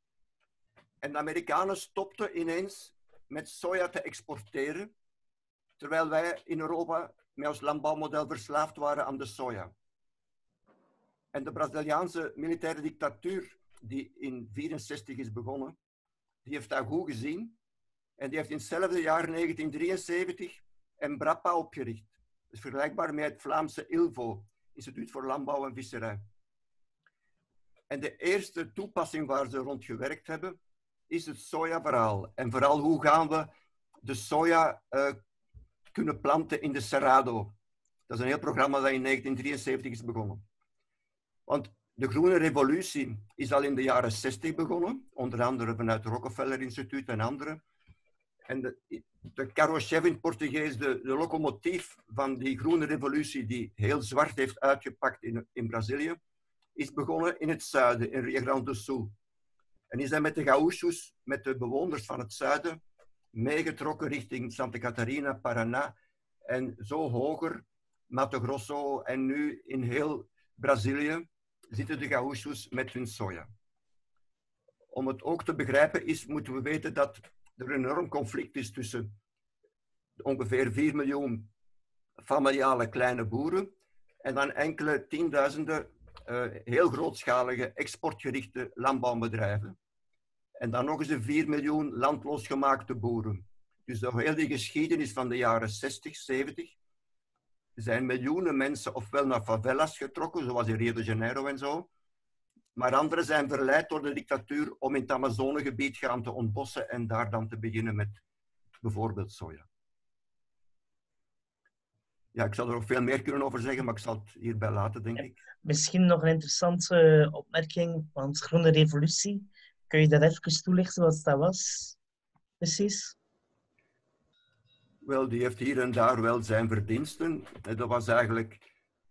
En de Amerikanen stopten ineens met soja te exporteren, terwijl wij in Europa met ons landbouwmodel verslaafd waren aan de soja. En de Braziliaanse militaire dictatuur, die in 1964 is begonnen, die heeft dat goed gezien. En die heeft in hetzelfde jaar, 1973, Embrapa opgericht. Dat is vergelijkbaar met het Vlaamse ILVO, Instituut voor Landbouw en Visserij. En de eerste toepassing waar ze rond gewerkt hebben, is het sojaverhaal. En vooral hoe gaan we de soja kunnen planten in de Cerrado. Dat is een heel programma dat in 1973 is begonnen. Want de groene revolutie is al in de jaren 60 begonnen, onder andere vanuit het Rockefeller Instituut en anderen. En de carrochef in het Portugees, de locomotief van die groene revolutie die heel zwart heeft uitgepakt in Brazilië, is begonnen in het zuiden, in Rio Grande do Sul. En is hij met de Gaúchos, met de bewoners van het zuiden, meegetrokken richting Santa Catarina, Paraná en zo hoger, Mato Grosso en nu in heel Brazilië zitten de Gaúchos met hun soja. Om het ook te begrijpen moeten we weten dat er een enorm conflict is tussen ongeveer 4 miljoen familiale kleine boeren en dan enkele tienduizenden heel grootschalige exportgerichte landbouwbedrijven. En dan nog eens een 4 miljoen landloos gemaakte boeren. Dus door heel die geschiedenis van de jaren 60, 70 zijn miljoenen mensen ofwel naar favelas getrokken, zoals in Rio de Janeiro en zo, maar anderen zijn verleid door de dictatuur om in het Amazonegebied gaan te ontbossen en daar dan te beginnen met bijvoorbeeld soja. Ja, ik zou er nog veel meer kunnen over zeggen, maar ik zal het hierbij laten, denk ik. Misschien nog een interessante opmerking, want Groene Revolutie, kun je dat even toelichten wat dat was, precies? Wel, die heeft hier en daar wel zijn verdiensten. Dat was eigenlijk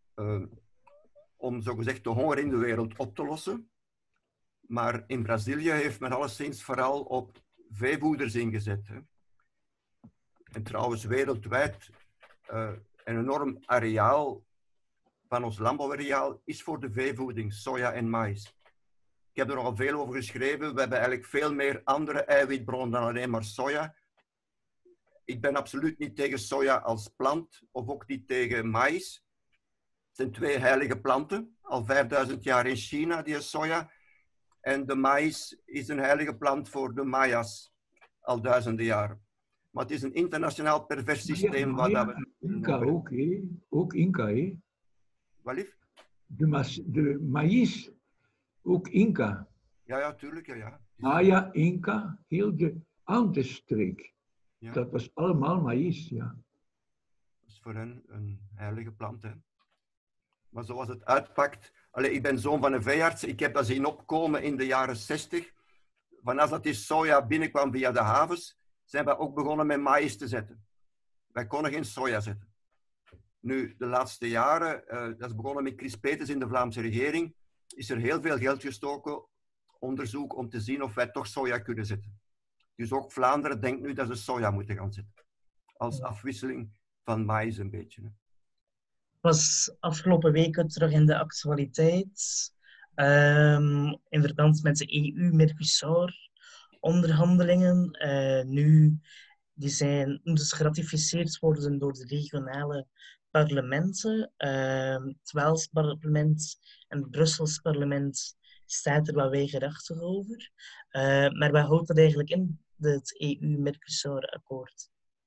om zogezegd de honger in de wereld op te lossen. Maar in Brazilië heeft men alleszins vooral op veevoeders ingezet. Hè. En trouwens wereldwijd een enorm areaal van ons landbouwareaal is voor de veevoeding, soja en maïs. Ik heb er nogal veel over geschreven. We hebben eigenlijk veel meer andere eiwitbronnen dan alleen maar soja. Ik ben absoluut niet tegen soja als plant, of ook niet tegen maïs. Het zijn twee heilige planten, al 5000 jaar in China, die soja. En de maïs is een heilige plant voor de Maya's, al duizenden jaren. Maar het is een internationaal pervers systeem. Inca ook, hè? Ook Inca, hè? Wat lief? De maïs, ook Inca. Ja, tuurlijk, ja. Maya, Inca, heel de Andesstreek. Ja. Dat was allemaal maïs, ja. Dat is voor hen een heilige plant, hè. Maar zoals het uitpakt... ik ben zoon van een veearts. Ik heb dat zien opkomen in de jaren 60. Vanaf dat die soja binnenkwam via de havens, zijn we ook begonnen met maïs te zetten. Wij konden geen soja zetten. Nu, de laatste jaren, dat is begonnen met Chris Peters in de Vlaamse regering, is er heel veel geld gestoken, onderzoek, om te zien of wij toch soja kunnen zetten. Dus ook Vlaanderen denkt nu dat ze soja moeten gaan zetten. Als afwisseling van maïs een beetje. Was afgelopen weken terug in de actualiteit. In verband met de EU-Mercosur-onderhandelingen. Nu, die zijn dus geratificeerd worden door de regionale parlementen. Het Waals parlement en het Brussels parlement staat er wat weigerachtig over. Maar wat houdt dat eigenlijk in, het EU-Mercosur-akkoord?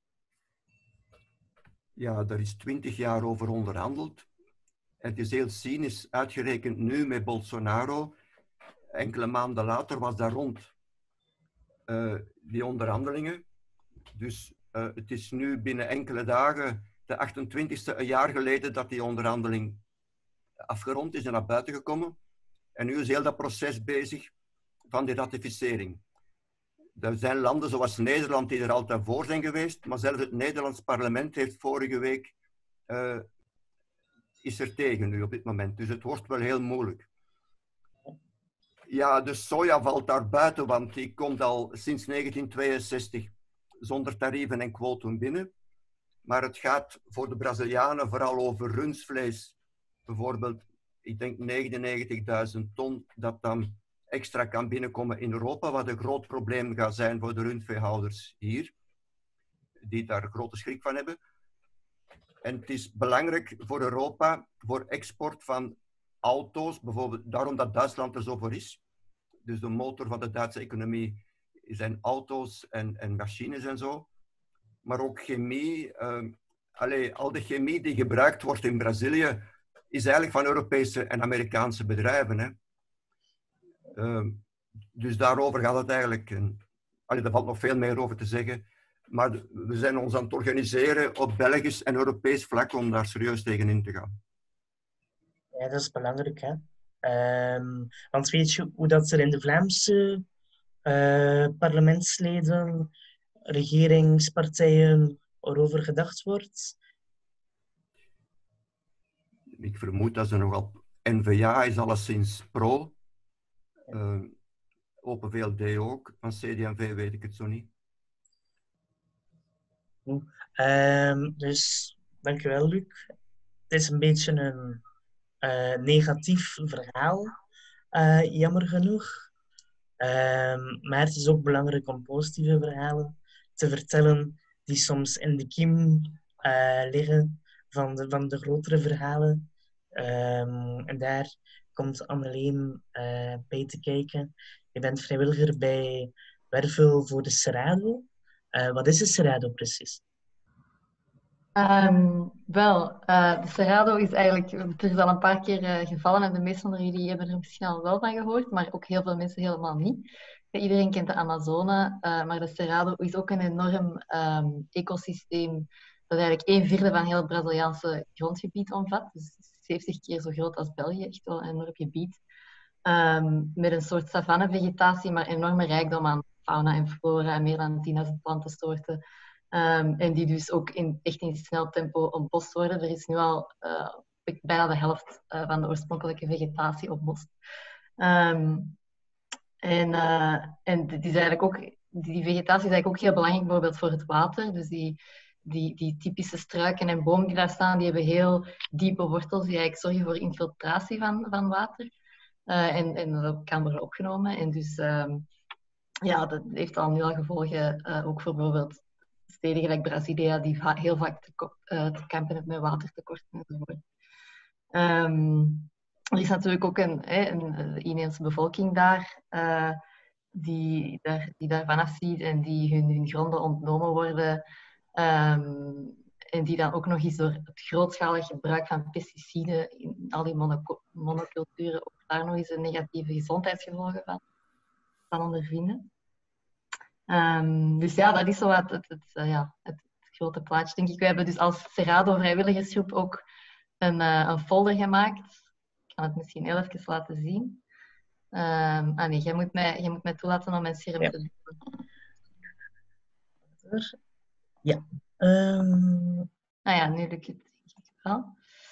Ja, daar is 20 jaar over onderhandeld. Het is heel cynisch, uitgerekend nu met Bolsonaro. Enkele maanden later was daar rond die onderhandelingen. Dus het is nu binnen enkele dagen, de 28e, een jaar geleden, dat die onderhandeling afgerond is en naar buiten gekomen. En nu is heel dat proces bezig van die ratificering. Er zijn landen zoals Nederland die er altijd voor zijn geweest, maar zelfs het Nederlands parlement heeft vorige week is er tegen nu op dit moment. Dus het wordt wel heel moeilijk. Ja, de soja valt daar buiten, want die komt al sinds 1962 zonder tarieven en quotum binnen. Maar het gaat voor de Brazilianen vooral over rundvlees. Bijvoorbeeld, ik denk 99.000 ton dat dan extra kan binnenkomen in Europa, wat een groot probleem gaat zijn voor de rundveehouders hier, die daar grote schrik van hebben. En het is belangrijk voor Europa, voor export van auto's, bijvoorbeeld daarom dat Duitsland er zo voor is. Dus de motor van de Duitse economie zijn auto's en machines en zo. Maar ook chemie. Al de chemie die gebruikt wordt in Brazilië is eigenlijk van Europese en Amerikaanse bedrijven. Hè. Dus daarover gaat het eigenlijk. Er valt nog veel meer over te zeggen. Maar we zijn ons aan het organiseren op Belgisch en Europees vlak om daar serieus tegen in te gaan. Ja, dat is belangrijk, hè. Want weet je hoe dat er in de Vlaamse parlementsleden, regeringspartijen erover gedacht wordt? Ik vermoed dat ze nogal... N-VA is alleszins pro. Open VLD ook. Van CD&V weet ik het zo niet. Dus, dankjewel, Luc. Het is een beetje een negatief verhaal, jammer genoeg. Maar het is ook belangrijk om positieve verhalen te vertellen die soms in de kiem liggen van de grotere verhalen. En daar komt Anneleen bij te kijken. Je bent vrijwilliger bij Wervel voor de Cerrado. Wat is de Cerrado precies? De Cerrado is eigenlijk, het is al een paar keer gevallen en de meesten van jullie hebben er misschien al wel van gehoord, maar ook heel veel mensen helemaal niet. Iedereen kent de Amazone, maar de Cerrado is ook een enorm ecosysteem dat eigenlijk 1/4 van heel het Braziliaanse grondgebied omvat. Dus 70 keer zo groot als België, echt wel een enorm gebied. Met een soort savannevegetatie, maar enorme rijkdom aan fauna en flora en meer dan 10.000 plantensoorten. En die dus ook echt in snel tempo ontbost worden. Er is nu al bijna de helft van de oorspronkelijke vegetatie ontbost. Die vegetatie is eigenlijk ook heel belangrijk bijvoorbeeld voor het water. Dus die typische struiken en bomen die daar staan, die hebben heel diepe wortels die eigenlijk zorgen voor infiltratie van water. En dat kan worden opgenomen. En dus dat heeft al nu al gevolgen ook voor bijvoorbeeld steden gelijk Brasilia, die heel vaak te kampen hebben met watertekort enzovoort. Er is natuurlijk ook een inheemse bevolking daar, die daar vanaf ziet en die hun gronden ontnomen worden. En die dan ook nog eens door het grootschalig gebruik van pesticiden in al die monoculturen ook daar nog eens een negatieve gezondheidsgevolgen van ondervinden. Dus ja, dat is zo het grote plaatje, denk ik. We hebben dus als Cerrado vrijwilligersgroep ook een folder gemaakt. Ik kan het misschien heel even laten zien. Nee, jij moet mij toelaten om mijn scherm te doen. Ja. Nu lukt het wel.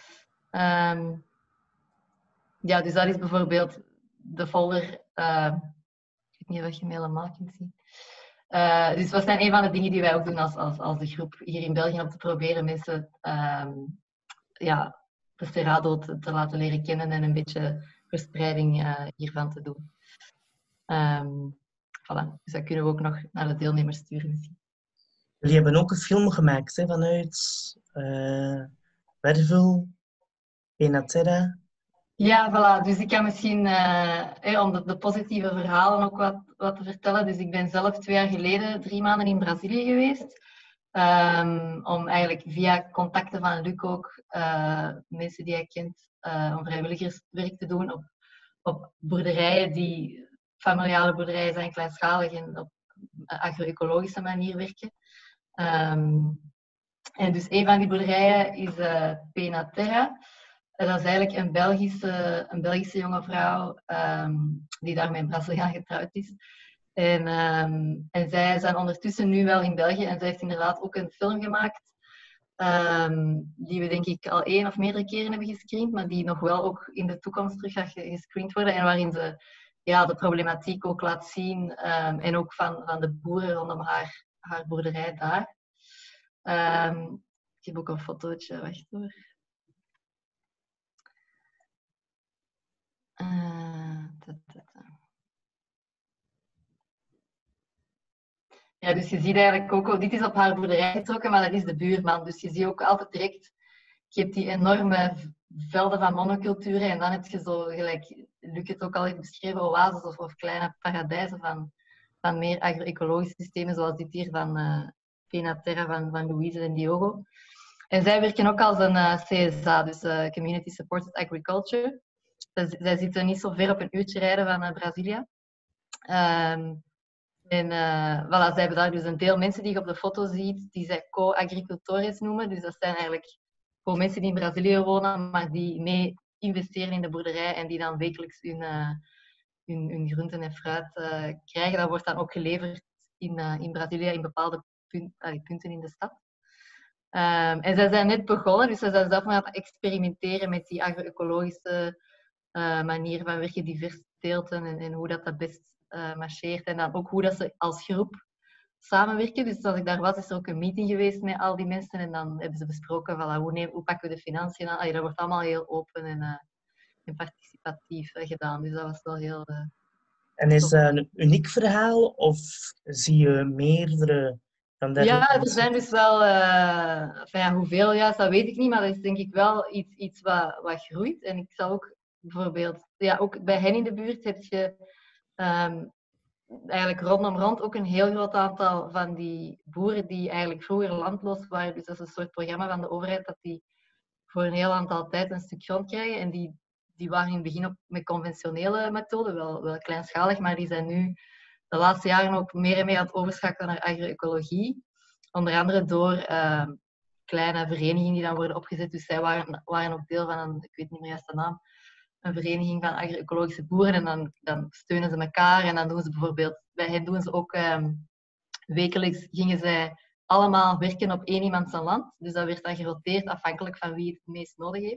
Dus dat is bijvoorbeeld de folder. Ik weet niet of je hem helemaal kunt zien. Dus dat zijn een van de dingen die wij ook doen als de groep hier in België, om te proberen mensen de Cerrado te laten leren kennen en een beetje verspreiding hiervan te doen. Voilà. Dus dat kunnen we ook nog naar de deelnemers sturen misschien. Jullie hebben ook een film gemaakt hè, vanuit Wervel, Penaterra. Ja, voilà. Dus ik kan misschien, om de positieve verhalen ook wat te vertellen. Dus ik ben zelf 2 jaar geleden 3 maanden in Brazilië geweest. Om eigenlijk via contacten van Luc ook, mensen die hij kent, om vrijwilligerswerk te doen op boerderijen die familiale boerderijen zijn, kleinschalig en op agro-ecologische manier werken. En dus een van die boerderijen is Penaterra. Dat is eigenlijk een Belgische jonge vrouw die daar met een Braziliaan getrouwd is. En zij zijn ondertussen nu wel in België en zij heeft inderdaad ook een film gemaakt die we denk ik al 1 of meerdere keren hebben gescreend, maar die nog wel ook in de toekomst terug gaat gescreend worden en waarin ze de problematiek ook laat zien en ook van de boeren rondom haar boerderij daar. Ik heb ook een fotootje, wacht hoor. Ja, dus je ziet eigenlijk ook, dit is op haar boerderij getrokken, maar dat is de buurman. Dus je ziet ook altijd direct, je hebt die enorme velden van monoculturen en dan heb je zo, gelijk Luc het ook al heeft beschreven, oases of kleine paradijzen van meer agro-ecologische systemen, zoals dit hier van Penaterra, van Louise en Diogo. En zij werken ook als een CSA, dus Community Supported Agriculture. Zij zitten niet zo ver op een uurtje rijden van Brazilië. Voilà, zij hebben daar dus een deel mensen die je op de foto ziet, die zij co-agricultores noemen. Dus dat zijn eigenlijk gewoon mensen die in Brazilië wonen, maar die mee investeren in de boerderij en die dan wekelijks hun groenten en fruit krijgen. Dat wordt dan ook geleverd in Brazilië in bepaalde punten in de stad. En zij zijn net begonnen, dus zij zijn zelf maar aan het experimenteren met die agro-ecologische manier van werken, diverse teelten en hoe dat best marcheert. En dan ook hoe dat ze als groep samenwerken. Dus als ik daar was, is er ook een meeting geweest met al die mensen en dan hebben ze besproken van hoe pakken we de financiën aan. Dat wordt allemaal heel open en participatief gedaan. Dus dat was wel heel... En is dat een uniek verhaal of zie je meerdere van dergelijke? Ja, er zijn dus wel... hoeveel juist, dat weet ik niet, maar dat is denk ik wel iets wat groeit. En ik zal ook bijvoorbeeld... Ja, ook bij hen in de buurt heb je eigenlijk rond ook een heel groot aantal van die boeren die eigenlijk vroeger landloos waren. Dus dat is een soort programma van de overheid dat die voor een heel aantal tijd een stuk grond krijgen. En die waren in het begin met conventionele methoden, wel kleinschalig, maar die zijn nu de laatste jaren ook meer en meer aan het overschakelen naar agro-ecologie. Onder andere door kleine verenigingen die dan worden opgezet. Dus zij waren ook deel van ik weet niet meer juist de naam, een vereniging van agro-ecologische boeren. En dan steunen ze elkaar. En dan doen ze bijvoorbeeld, bij hen doen ze ook wekelijks gingen zij allemaal werken op 1 iemand zijn land. Dus dat werd dan geroteerd afhankelijk van wie het meest nodig heeft.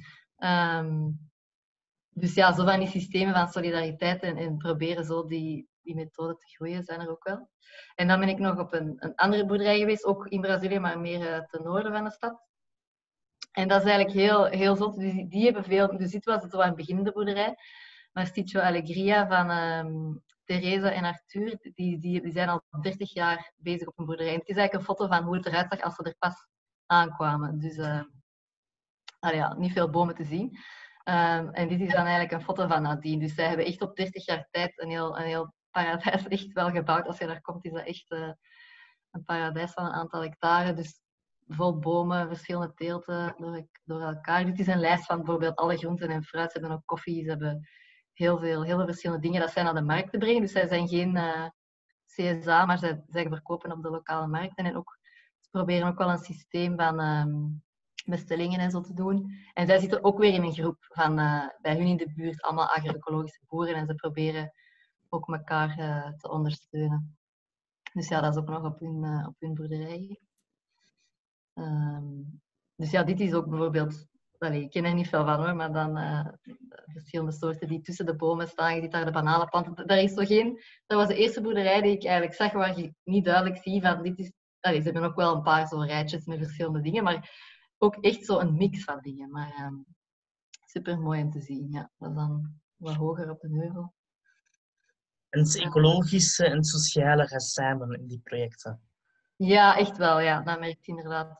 Dus ja, zo van die systemen van solidariteit en proberen zo die methode te groeien zijn er ook wel. En dan ben ik nog op een andere boerderij geweest, ook in Brazilië, maar meer ten noorden van de stad. En dat is eigenlijk heel, heel zot. Dus die hebben veel... Dus dit was het zo aan het begin de boerderij. Maar Sitio Alegria van Teresa en Arthur, die zijn al 30 jaar bezig op een boerderij. En het is eigenlijk een foto van hoe het eruit zag als ze er pas aankwamen. Dus niet veel bomen te zien. En dit is dan eigenlijk een foto van nadien. Dus zij hebben echt op 30 jaar tijd een heel paradijs echt wel gebouwd. Als je daar komt, is dat echt een paradijs van een aantal hectare. Dus vol bomen, verschillende teelten door elkaar. Dit is een lijst van bijvoorbeeld alle groenten en fruit. Ze hebben ook koffie, ze hebben heel veel verschillende dingen dat zij naar de markt te brengen. Dus zij zijn geen CSA, maar zij verkopen op de lokale markten. En ook, ze proberen ook wel een systeem van bestellingen en zo te doen. En zij zitten ook weer in een groep van bij hun in de buurt allemaal agro-ecologische boeren. En ze proberen ook elkaar te ondersteunen. Dus ja, dat is ook nog op hun boerderij. Dus ja, dit is ook bijvoorbeeld... ik ken er niet veel van hoor, maar dan verschillende soorten die tussen de bomen staan. Je ziet daar de bananenplanten. Dat was de eerste boerderij die ik eigenlijk zag waar je niet duidelijk ziet van dit is... Ze hebben ook wel een paar zo rijtjes met verschillende dingen, maar ook echt zo een mix van dingen. Maar super mooi om te zien. Ja, dat is dan wat hoger op de heuvel. En het ecologische en het sociale gaan samen in die projecten. Ja, echt wel. Ja. Dat merk je inderdaad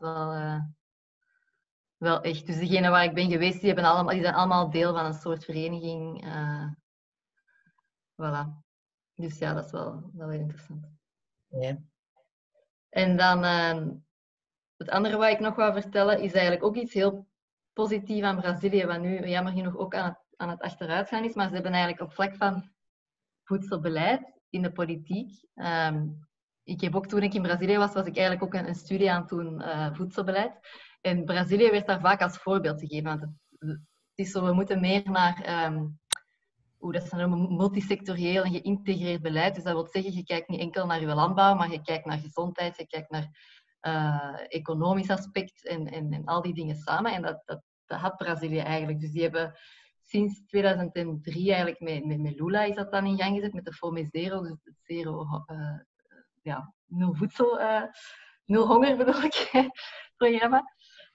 wel echt. Dus degenen waar ik ben geweest, die zijn allemaal deel van een soort vereniging. Voilà. Dus ja, dat is wel interessant. Ja. En dan het andere wat ik nog wou vertellen, is eigenlijk ook iets heel positiefs aan Brazilië, wat nu jammer genoeg ook aan het achteruitgaan is. Maar ze hebben eigenlijk op vlak van voedselbeleid in de politiek. Ik heb ook toen ik in Brazilië was ik eigenlijk ook een studie aan het doen, voedselbeleid. En Brazilië werd daar vaak als voorbeeld gegeven. Want het is zo, we moeten meer naar dat is een multisectorieel en geïntegreerd beleid. Dus dat wil zeggen, je kijkt niet enkel naar je landbouw, maar je kijkt naar gezondheid, je kijkt naar economisch aspect en al die dingen samen. En dat had Brazilië eigenlijk. Dus die hebben sinds 2003 eigenlijk met Lula is dat dan in gang gezet, met de Fome Zero, dus het zero, nul voedsel, nul honger bedoel ik, programma.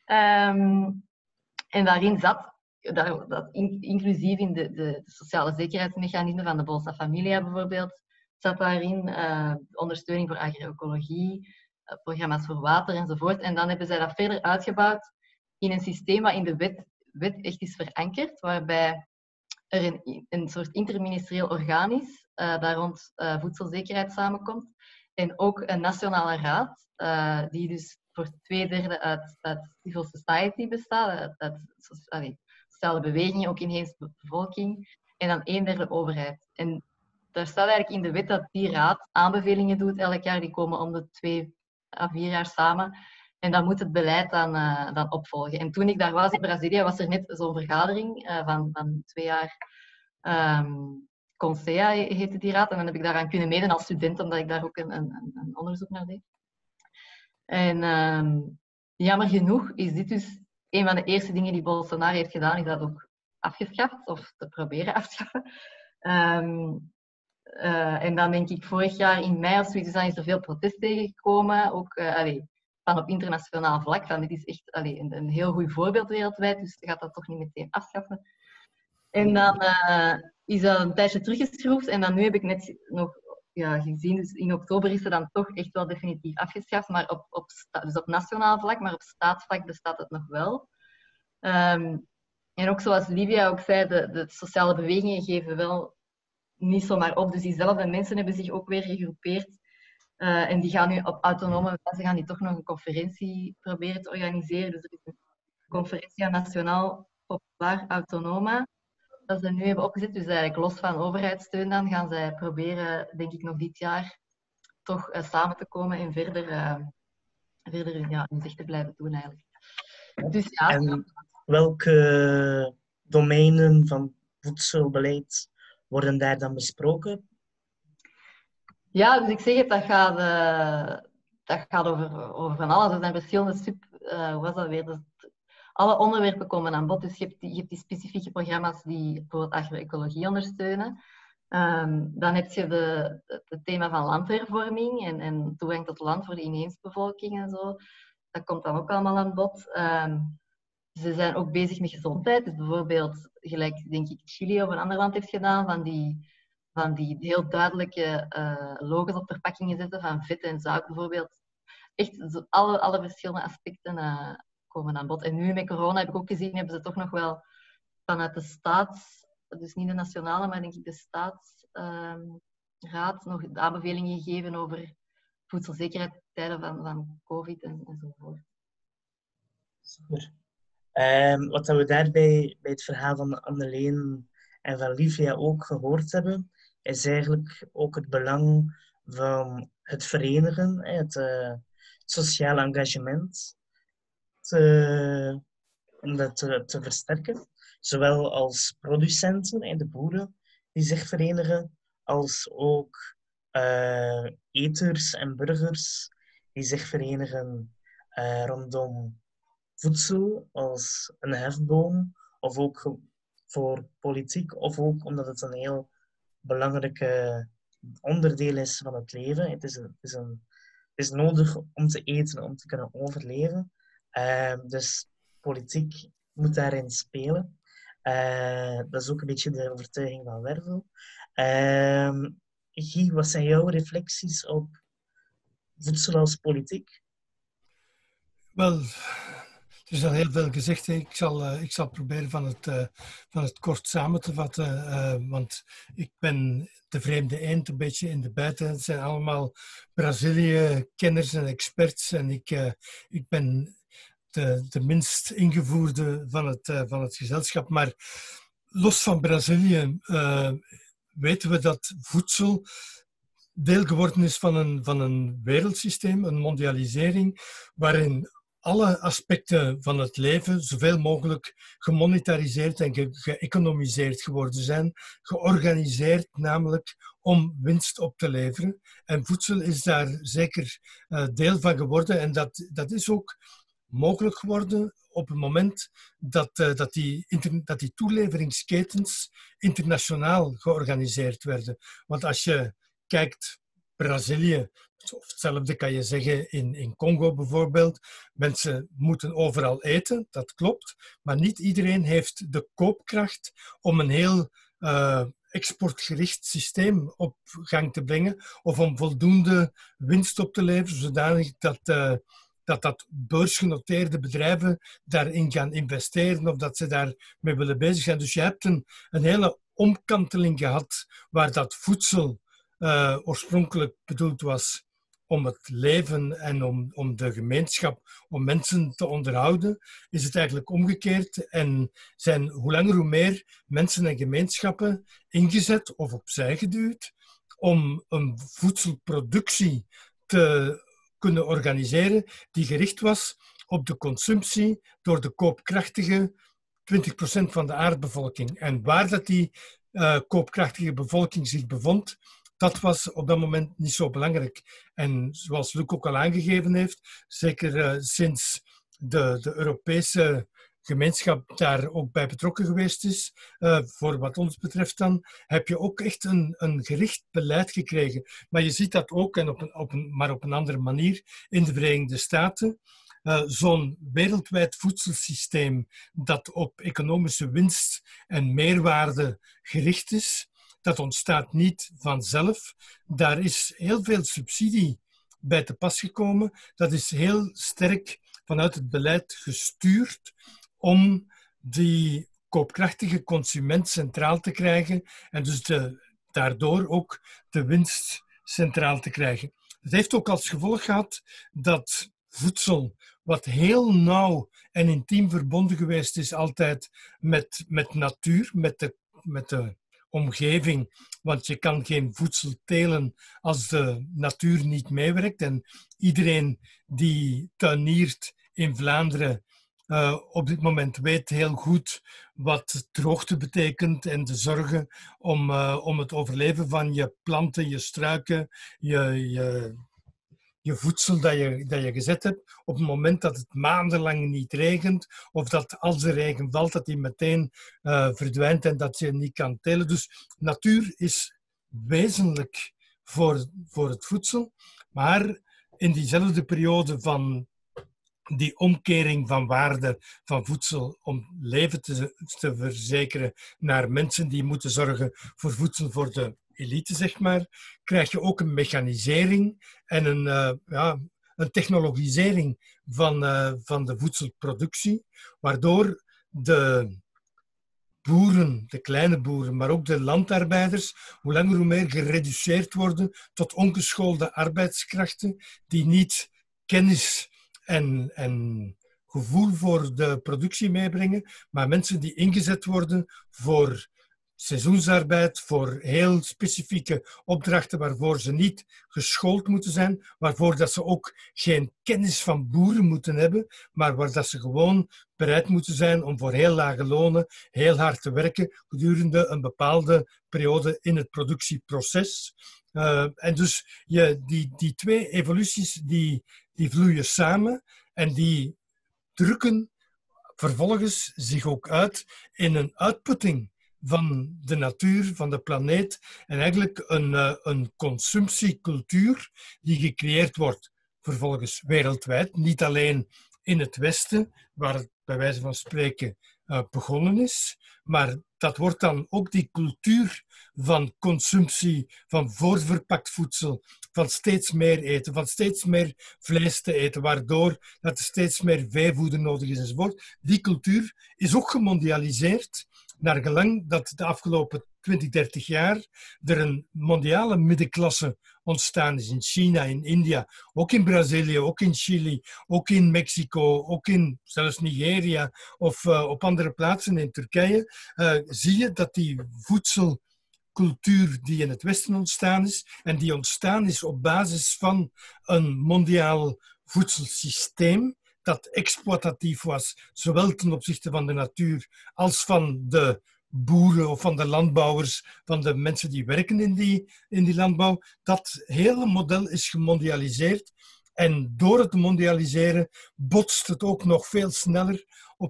En daarin zat, inclusief in de sociale zekerheidsmechanismen van de Bolsa Familia bijvoorbeeld, zat daarin ondersteuning voor agroecologie, programma's voor water enzovoort. En dan hebben zij dat verder uitgebouwd in een systeem wat in de wet echt is verankerd, waarbij er een soort interministerieel orgaan is, daar rond voedselzekerheid samenkomt. En ook een nationale raad, die dus voor 2/3 uit civil society bestaat, uit sociale bewegingen, ook inheemse bevolking, en dan 1/3 overheid. En daar staat eigenlijk in de wet dat die raad aanbevelingen doet elk jaar, die komen om de 2 à 4 jaar samen. En dan moet het beleid dan opvolgen. En toen ik daar was in Brazilië, was er net zo'n vergadering van 2 jaar. Consea heette die raad. En dan heb ik daaraan kunnen meedoen als student, omdat ik daar ook een onderzoek naar deed. En jammer genoeg is dit dus een van de eerste dingen die Bolsonaro heeft gedaan, is dat ook afgeschaft, of te proberen afschaffen. En dan denk ik vorig jaar in mei of zoiets, dan is er veel protest tegengekomen, ook van op internationaal vlak. Van, dit is echt een heel goed voorbeeld wereldwijd, dus je gaat dat toch niet meteen afschaffen. En dan is dat een tijdje teruggeschroefd en dan nu heb ik net nog gezien, dus in oktober is het dan toch echt wel definitief afgeschaft, maar dus op nationaal vlak, maar op staatsvlak bestaat het nog wel. En ook zoals Livia ook zei, de sociale bewegingen geven wel niet zomaar op, dus diezelfde mensen hebben zich ook weer gegroepeerd en die gaan nu op autonome wijze toch nog een conferentie proberen te organiseren. Dus er is een conferentie nationaal populair autonoma dat ze nu hebben opgezet, dus eigenlijk los van overheidssteun dan, gaan zij proberen, denk ik, nog dit jaar toch samen te komen en verder hun zicht te blijven doen eigenlijk. Dus ja. En welke domeinen van voedselbeleid worden daar dan besproken? Ja, dus ik zeg het, dat gaat over van alles. Er zijn verschillende hoe was dat weer? Dus alle onderwerpen komen aan bod. Dus je hebt die specifieke programma's die bijvoorbeeld agroecologie ondersteunen. Dan heb je het thema van landhervorming en toegang tot land voor de inheemse bevolking en zo. Dat komt dan ook allemaal aan bod. Ze zijn ook bezig met gezondheid. Dus bijvoorbeeld, gelijk denk ik Chili of een ander land heeft gedaan, van die heel duidelijke logos op verpakkingen zetten van vet en zout bijvoorbeeld. Echt alle verschillende aspecten komen aan bod. En nu met corona heb ik ook gezien, hebben ze toch nog wel vanuit de dus niet de nationale, maar denk ik de staatsraad nog de aanbevelingen gegeven over voedselzekerheid in tijden van COVID enzovoort. Super. Wat we daarbij bij het verhaal van Anneleen en van Livia ook gehoord hebben, is eigenlijk ook het belang van het verenigen, het sociale engagement, om dat te versterken. Zowel als producenten en de boeren die zich verenigen, als ook eters en burgers die zich verenigen rondom voedsel als een hefboom, of ook voor politiek of ook omdat het een heel belangrijk onderdeel is van het leven. Het is nodig om te eten, om te kunnen overleven. Dus politiek moet daarin spelen. Dat is ook een beetje de overtuiging van Wervel. Guy, wat zijn jouw reflecties op voedsel als politiek? Wel, er is al heel veel gezegd. Hè. Ik zal proberen van het kort samen te vatten. Want ik ben de vreemde eend een beetje in de buiten. Het zijn allemaal Brazilië-kenners en experts. En ik ben de minst ingevoerde van het gezelschap. Maar los van Brazilië weten we dat voedsel deel geworden is van een wereldsysteem, een mondialisering, waarin alle aspecten van het leven zoveel mogelijk gemonetariseerd en geëconomiseerd geworden zijn, georganiseerd namelijk om winst op te leveren. En voedsel is daar zeker deel van geworden en dat is ook mogelijk geworden op het moment dat die toeleveringsketens internationaal georganiseerd werden. Want als je kijkt, Brazilië, of hetzelfde kan je zeggen in Congo bijvoorbeeld, mensen moeten overal eten, dat klopt, maar niet iedereen heeft de koopkracht om een heel exportgericht systeem op gang te brengen of om voldoende winst op te leveren, zodanig dat beursgenoteerde bedrijven daarin gaan investeren of dat ze daarmee willen bezig zijn. Dus je hebt een hele omkanteling gehad waar dat voedsel oorspronkelijk bedoeld was om het leven en om de gemeenschap, om mensen te onderhouden, is het eigenlijk omgekeerd en zijn hoe langer hoe meer mensen en gemeenschappen ingezet of opzij geduwd om een voedselproductie te kunnen organiseren die gericht was op de consumptie door de koopkrachtige 20% van de aardbevolking. En waar dat die koopkrachtige bevolking zich bevond, dat was op dat moment niet zo belangrijk. En zoals Luc ook al aangegeven heeft, zeker sinds de Europese gemeenschap daar ook bij betrokken geweest is, voor wat ons betreft dan, heb je ook echt een gericht beleid gekregen. Maar je ziet dat ook, en maar op een andere manier, in de Verenigde Staten. Zo'n wereldwijd voedselsysteem dat op economische winst en meerwaarde gericht is, dat ontstaat niet vanzelf. Daar is heel veel subsidie bij te pas gekomen. Dat is heel sterk vanuit het beleid gestuurd om die koopkrachtige consument centraal te krijgen en dus daardoor ook de winst centraal te krijgen. Het heeft ook als gevolg gehad dat voedsel, wat heel nauw en intiem verbonden geweest is altijd met natuur, met de omgeving, want je kan geen voedsel telen als de natuur niet meewerkt. En iedereen die tuiniert in Vlaanderen op dit moment weet heel goed wat droogte betekent en de zorgen om het overleven van je planten, je struiken, je voedsel dat je gezet hebt, op het moment dat het maandenlang niet regent, of dat als de regen valt, dat die meteen verdwijnt en dat je niet kan telen. Dus natuur is wezenlijk voor het voedsel, maar in diezelfde periode van die omkering van waarde van voedsel om leven te verzekeren naar mensen die moeten zorgen voor voedsel voor de elite, zeg maar, krijg je ook een mechanisering en een technologisering van de voedselproductie, waardoor de boeren, de kleine boeren, maar ook de landarbeiders, hoe langer hoe meer gereduceerd worden tot ongeschoolde arbeidskrachten die niet kennis en gevoel voor de productie meebrengen, maar mensen die ingezet worden voor seizoensarbeid, voor heel specifieke opdrachten waarvoor ze niet geschoold moeten zijn, waarvoor dat ze ook geen kennis van boeren moeten hebben, maar waar dat ze gewoon bereid moeten zijn om voor heel lage lonen heel hard te werken gedurende een bepaalde periode in het productieproces. En dus die twee evoluties die vloeien samen en die drukken vervolgens zich ook uit in een uitputting van de natuur, van de planeet en eigenlijk een consumptiecultuur die gecreëerd wordt vervolgens wereldwijd, niet alleen in het Westen, waar het bij wijze van spreken begonnen is, maar dat wordt dan ook die cultuur van consumptie, van voorverpakt voedsel, van steeds meer eten, van steeds meer vlees te eten, waardoor dat er steeds meer veevoeder nodig is enzovoort. Die cultuur is ook gemondialiseerd, naar gelang dat de afgelopen 20, 30 jaar er een mondiale middenklasse ontstaan is in China, in India, ook in Brazilië, ook in Chili, ook in Mexico, ook in zelfs Nigeria of op andere plaatsen in Turkije, zie je dat die voedselcultuur die in het Westen ontstaan is en die ontstaan is op basis van een mondiaal voedselsysteem dat exploitatief was, zowel ten opzichte van de natuur als van de boeren of van de landbouwers, van de mensen die werken in die landbouw. Dat hele model is gemondialiseerd en door het te mondialiseren botst het ook nog veel sneller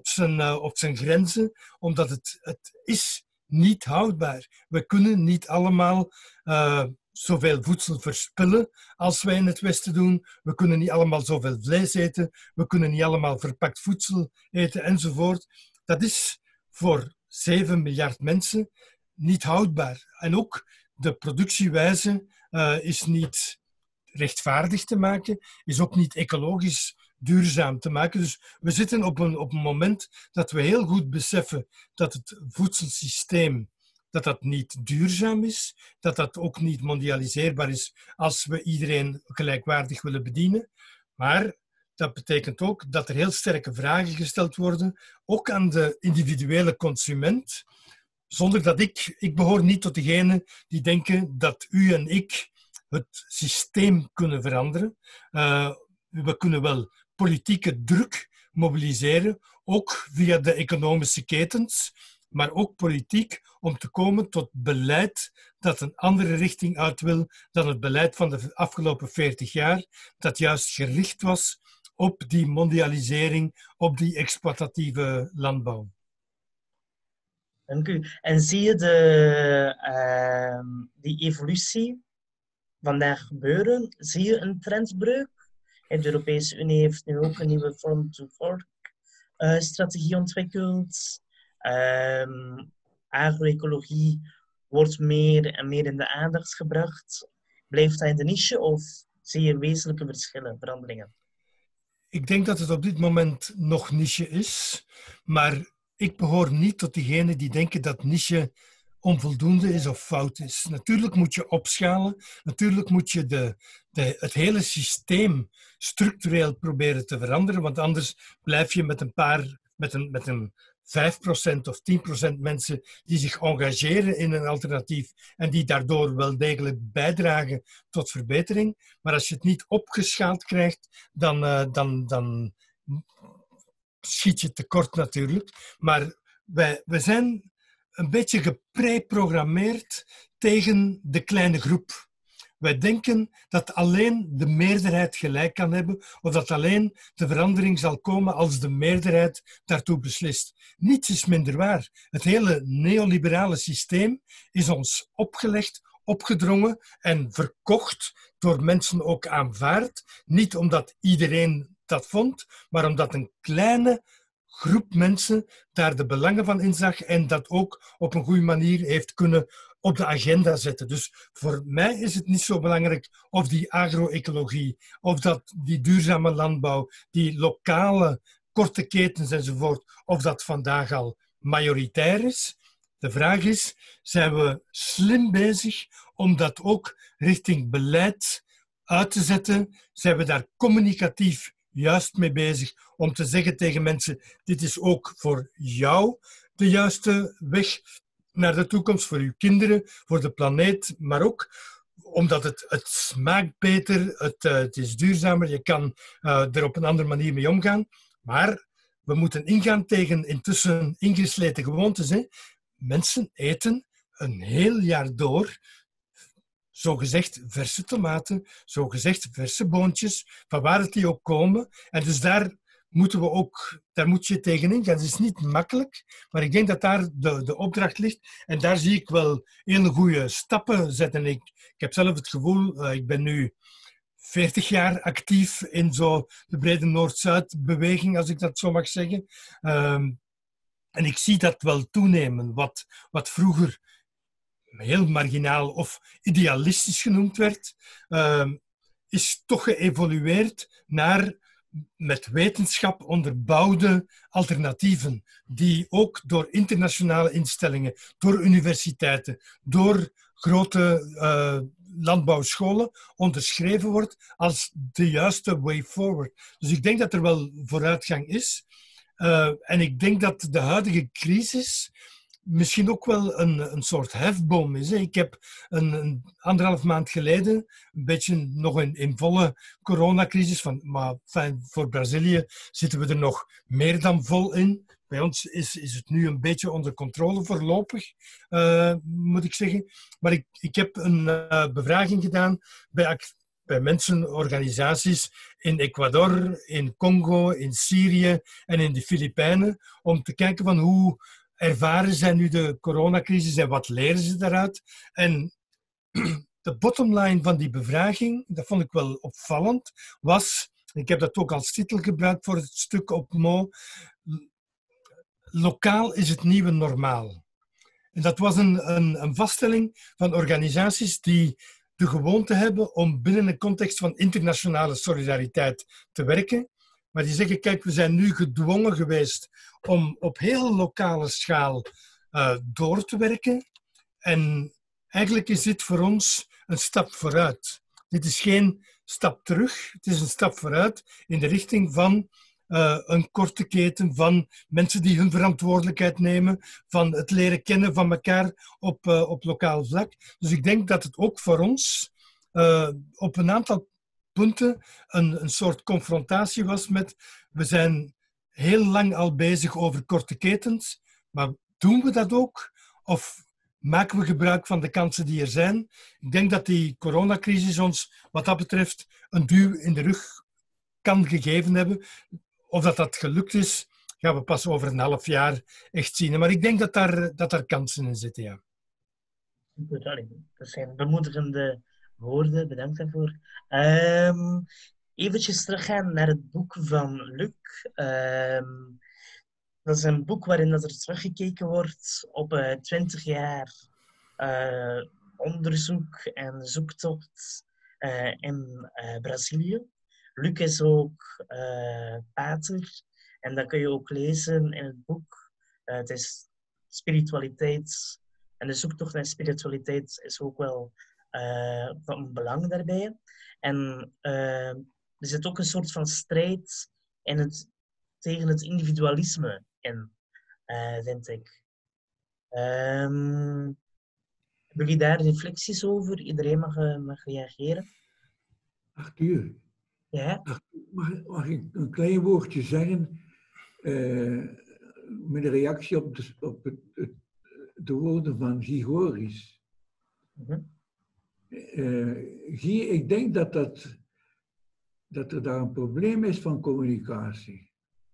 op zijn grenzen, omdat het is niet houdbaar. We kunnen niet allemaal zoveel voedsel verspillen als wij in het Westen doen. We kunnen niet allemaal zoveel vlees eten. We kunnen niet allemaal verpakt voedsel eten enzovoort. Dat is voor 7 miljard mensen niet houdbaar. En ook de productiewijze is niet rechtvaardig te maken, is ook niet ecologisch duurzaam te maken. Dus we zitten op een moment dat we heel goed beseffen dat het voedselsysteem dat niet duurzaam is, dat ook niet mondialiseerbaar is als we iedereen gelijkwaardig willen bedienen. Maar dat betekent ook dat er heel sterke vragen gesteld worden, ook aan de individuele consument, zonder dat ik behoor niet tot degenen die denken dat u en ik het systeem kunnen veranderen. We kunnen wel politieke druk mobiliseren, ook via de economische ketens, maar ook politiek om te komen tot beleid dat een andere richting uit wil dan het beleid van de afgelopen 40 jaar, dat juist gericht was op die mondialisering, op die exploitatieve landbouw. Dank u. En zie je die evolutie vandaag gebeuren? Zie je een trendbreuk? De Europese Unie heeft nu ook een nieuwe Farm-to-Fork-strategie ontwikkeld. Agroecologie wordt meer en meer in de aandacht gebracht. Blijft dat in de niche of zie je wezenlijke verschillen, veranderingen? Ik denk dat het op dit moment nog niche is, maar ik behoor niet tot diegenen die denken dat niche onvoldoende is of fout is. Natuurlijk moet je opschalen, natuurlijk moet je het hele systeem structureel proberen te veranderen, want anders blijf je met een 5% of 10% mensen die zich engageren in een alternatief en die daardoor wel degelijk bijdragen tot verbetering. Maar als je het niet opgeschaald krijgt, dan schiet je tekort natuurlijk. Maar we zijn een beetje gepreprogrammeerd tegen de kleine groep. Wij denken dat alleen de meerderheid gelijk kan hebben of dat alleen de verandering zal komen als de meerderheid daartoe beslist. Niets is minder waar. Het hele neoliberale systeem is ons opgelegd, opgedrongen en verkocht, door mensen ook aanvaard. Niet omdat iedereen dat vond, maar omdat een kleine groep mensen daar de belangen van inzag en dat ook op een goede manier heeft kunnen op de agenda zetten. Dus voor mij is het niet zo belangrijk of die agro-ecologie, of dat die duurzame landbouw, die lokale korte ketens enzovoort, of dat vandaag al majoritair is. De vraag is, zijn we slim bezig om dat ook richting beleid uit te zetten? Zijn we daar communicatief juist mee bezig om te zeggen tegen mensen, dit is ook voor jou de juiste weg naar de toekomst, voor uw kinderen, voor de planeet, maar ook omdat het smaakt beter, het is duurzamer, je kan er op een andere manier mee omgaan. Maar we moeten ingaan tegen intussen ingesleten gewoontes. Hè. Mensen eten een heel jaar door zogezegd verse tomaten, zogezegd verse boontjes, van waar het die ook komen. En dus daar daar moet je tegenin gaan. Het is niet makkelijk, maar ik denk dat daar de opdracht ligt. En daar zie ik wel hele goede stappen zetten. Ik heb zelf het gevoel, ik ben nu 40 jaar actief in zo de brede Noord-Zuid-beweging, als ik dat zo mag zeggen. En ik zie dat wel toenemen. Wat vroeger heel marginaal of idealistisch genoemd werd, is toch geëvolueerd naar met wetenschap onderbouwde alternatieven, die ook door internationale instellingen, door universiteiten, door grote landbouwscholen onderschreven wordt als de juiste way forward. Dus ik denk dat er wel vooruitgang is. En ik denk dat de huidige crisis misschien ook wel een soort hefboom is. Hè. Ik heb een 1,5 maand geleden, een beetje nog in volle coronacrisis, maar voor Brazilië zitten we er nog meer dan vol in. Bij ons is het nu een beetje onder controle voorlopig, moet ik zeggen. Maar ik heb een bevraging gedaan bij mensen, organisaties in Ecuador, in Congo, in Syrië en in de Filipijnen, om te kijken van hoe ervaren zij nu de coronacrisis en wat leren ze daaruit. En de bottomline van die bevraging, dat vond ik wel opvallend, was, ik heb dat ook als titel gebruikt voor het stuk op Mo, lokaal is het nieuwe normaal. En dat was een vaststelling van organisaties die de gewoonte hebben om binnen een context van internationale solidariteit te werken. Maar die zeggen, kijk, we zijn nu gedwongen geweest om op heel lokale schaal door te werken. En eigenlijk is dit voor ons een stap vooruit. Dit is geen stap terug, het is een stap vooruit in de richting van een korte keten van mensen die hun verantwoordelijkheid nemen, van het leren kennen van elkaar op lokaal vlak. Dus ik denk dat het ook voor ons op een aantal punten een soort confrontatie was met, we zijn heel lang al bezig over korte ketens, maar doen we dat ook? Of maken we gebruik van de kansen die er zijn? Ik denk dat die coronacrisis ons wat dat betreft een duw in de rug kan gegeven hebben. Of dat gelukt is, gaan we pas over een half jaar echt zien. Maar ik denk dat daar kansen in zitten, ja. Super, dat zijn bemoedigende woorden, bedankt daarvoor. Eventjes teruggaan naar het boek van Luc. Dat is een boek waarin dat er teruggekeken wordt op 20 jaar onderzoek en zoektocht in Brazilië. Luc is ook pater en dat kun je ook lezen in het boek. Het is spiritualiteit en de zoektocht naar spiritualiteit is ook wel van belang daarbij. En er zit ook een soort van strijd tegen het individualisme in, vind ik. Hebben jullie daar reflecties over? Iedereen mag reageren. Arthur, Ja? mag ik een klein woordje zeggen met een reactie op de woorden van Guy Goris? Guy, ik denk dat er daar een probleem is van communicatie.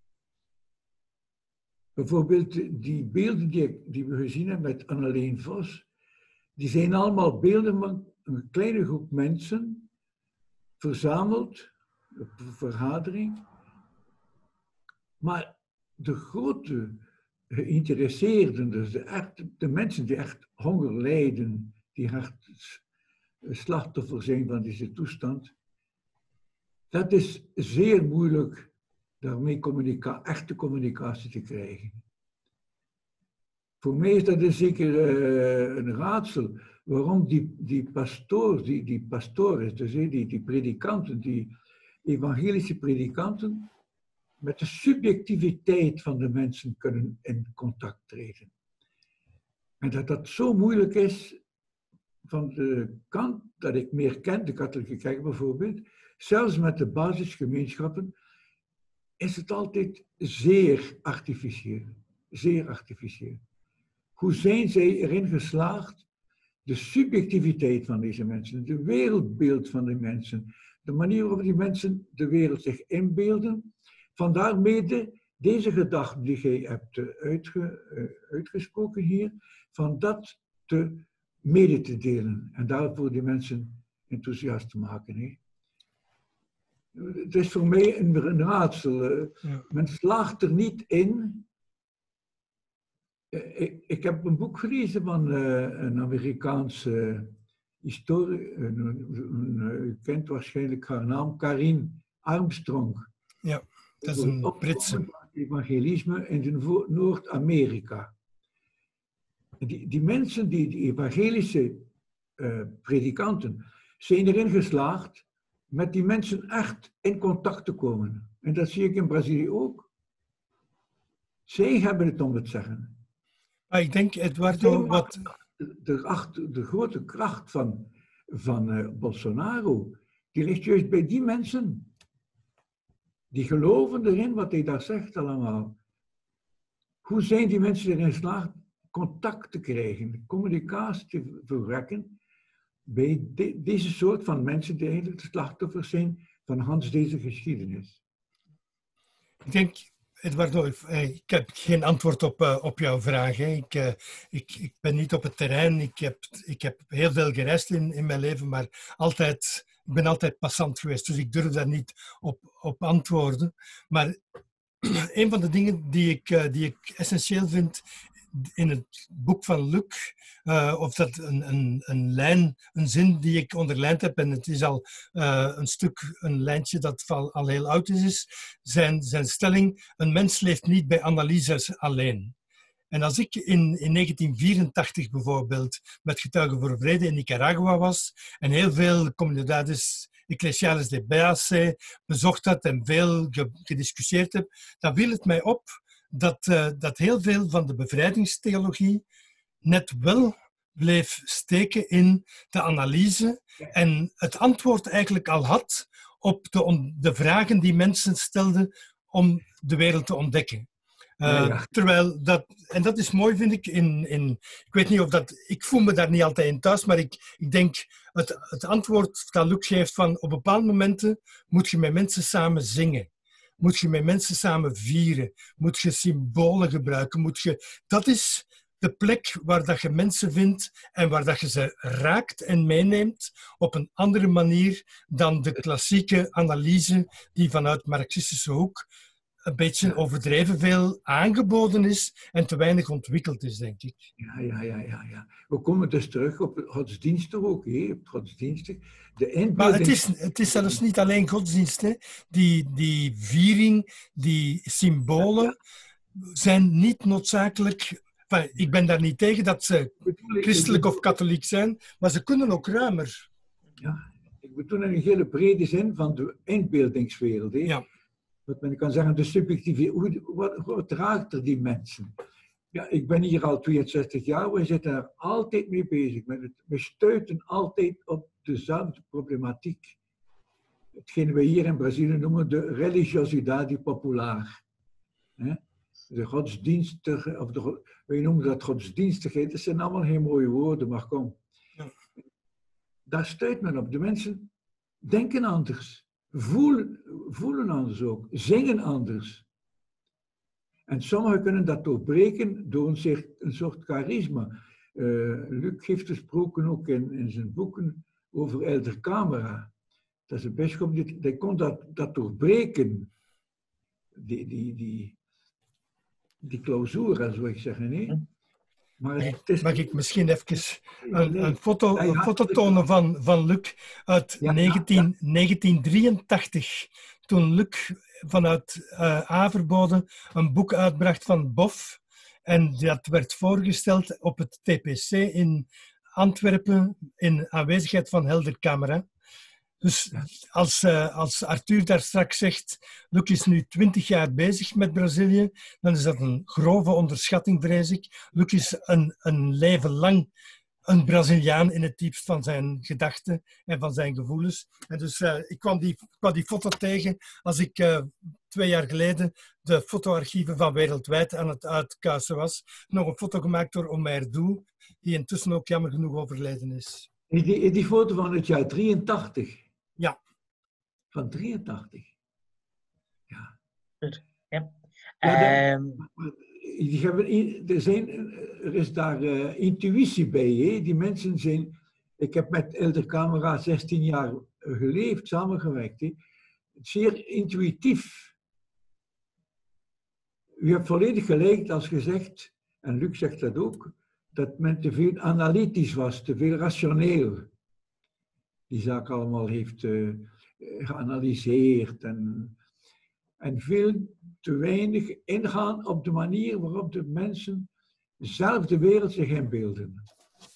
Bijvoorbeeld die beelden die we gezien hebben met Anneleen Vos, die zijn allemaal beelden van een kleine groep mensen verzameld op een vergadering. Maar de grote geïnteresseerden, dus de mensen die echt honger lijden, die echt slachtoffer zijn van deze toestand, dat is zeer moeilijk daarmee echte communicatie te krijgen. Voor mij is dat dus zeker een raadsel waarom die pastores, dus die predikanten, die evangelische predikanten, met de subjectiviteit van de mensen kunnen in contact treden. En dat zo moeilijk is van de kant dat ik meer ken, de katholieke kerk bijvoorbeeld, zelfs met de basisgemeenschappen, is het altijd zeer artificieel. Zeer artificieel. Hoe zijn zij erin geslaagd de subjectiviteit van deze mensen, het wereldbeeld van de mensen, de manier waarop die mensen de wereld zich inbeelden, vandaar mede deze gedachte die jij hebt uitgesproken hier, van dat mede te delen en daarvoor die mensen enthousiast te maken. Hè. Het is voor mij een raadsel. Men slaagt er niet in. Ik heb een boek gelezen van een Amerikaanse u kent waarschijnlijk haar naam, Karin Armstrong. Ja, dat is een Britse. Evangelisme in Noord-Amerika. Die mensen, die evangelische predikanten, zijn erin geslaagd met die mensen echt in contact te komen. En dat zie ik in Brazilië ook. Zij hebben het om het zeggen. Maar ik denk, Eduardo, wat... De grote kracht van Bolsonaro, die ligt juist bij die mensen. Die geloven erin wat hij daar zegt allemaal. Hoe zijn die mensen erin geslaagd contact te krijgen, communicatie te verwekken bij deze soort van mensen die eigenlijk de slachtoffers zijn van deze geschiedenis? Ik denk, Eduardo, ik heb geen antwoord op jouw vraag. Hè. Ik ben niet op het terrein. Ik heb heel veel gereisd in mijn leven, maar ik ben altijd passant geweest. Dus ik durf daar niet op antwoorden. Maar een van de dingen die ik essentieel vind in het boek van Luc, of dat een zin die ik onderlijnd heb, en het is al een lijntje dat al heel oud is, zijn stelling: een mens leeft niet bij analyses alleen. En als ik in 1984 bijvoorbeeld met Getuigen voor Vrede in Nicaragua was en heel veel Comunidades Eclesiales de Base bezocht had en veel gediscussieerd heb, dan viel het mij op dat heel veel van de bevrijdingstheologie net wel bleef steken in de analyse en het antwoord eigenlijk al had op de vragen die mensen stelden om de wereld te ontdekken. Terwijl dat is mooi, vind ik, ik weet niet of ik voel me daar niet altijd in thuis, maar ik denk het antwoord dat Luc geeft van op bepaalde momenten moet je met mensen samen zingen. Moet je met mensen samen vieren. Moet je symbolen gebruiken. Dat is de plek waar dat je mensen vindt en waar dat je ze raakt en meeneemt op een andere manier dan de klassieke analyse die vanuit marxistische hoek een beetje overdreven veel aangeboden is en te weinig ontwikkeld is, denk ik. Ja. We komen dus terug op godsdienstig ook, op godsdienstig. Maar het is zelfs niet alleen godsdienst. Hè. Die viering, die symbolen zijn niet noodzakelijk... Ik ben daar niet tegen dat ze christelijk of katholiek zijn, maar ze kunnen ook ruimer. Ja, ik bedoel in een hele brede zin van de inbeeldingswereld. Hè. Ja. Wat men kan zeggen, de subjectiviteit, wat raakt er die mensen? Ja, ik ben hier al 62 jaar, we zitten er altijd mee bezig. We stuiten altijd op dezelfde problematiek. Hetgeen we hier in Brazilië noemen de religiosidade popular. De godsdienstige, wij noemen dat godsdienstigheid, dat zijn allemaal geen mooie woorden, maar kom. Daar stuit men op. De mensen denken anders. Voelen anders ook, zingen anders. En sommigen kunnen dat doorbreken door een soort charisma. Luc heeft gesproken ook in zijn boeken over Elder Camera. Dat is een bisschop, die kon dat doorbreken. Die clausura, zou ik zeggen. Nee? Maar mag ik misschien even een foto tonen van Luc uit 1983, toen Luc vanuit Averboden een boek uitbracht van Bof. En dat werd voorgesteld op het TPC in Antwerpen in aanwezigheid van Helder Camera. Dus als Arthur daar straks zegt, Luc is nu 20 jaar bezig met Brazilië, dan is dat een grove onderschatting, vrees ik. Luc is een leven lang een Braziliaan in het diepst van zijn gedachten en van zijn gevoelens. En dus ik kwam die foto tegen als ik 2 jaar geleden de fotoarchieven van Wereldwijd aan het uitkuisen was. Nog een foto gemaakt door Omer Doe, die intussen ook jammer genoeg overleden is. Die foto van het jaar 83? Ja. Van 83? Ja. Super. Ja. Ja, er is daar intuïtie bij. Hè? Die mensen zijn... Ik heb met Elder Camera 16 jaar geleefd, samengewerkt. Hè? Zeer intuïtief. U hebt volledig gelijk als je zegt, en Luc zegt dat ook, dat men te veel analytisch was, te veel rationeel. Die zaak allemaal heeft geanalyseerd en veel te weinig ingaan op de manier waarop de mensen zelf de wereld zich inbeelden.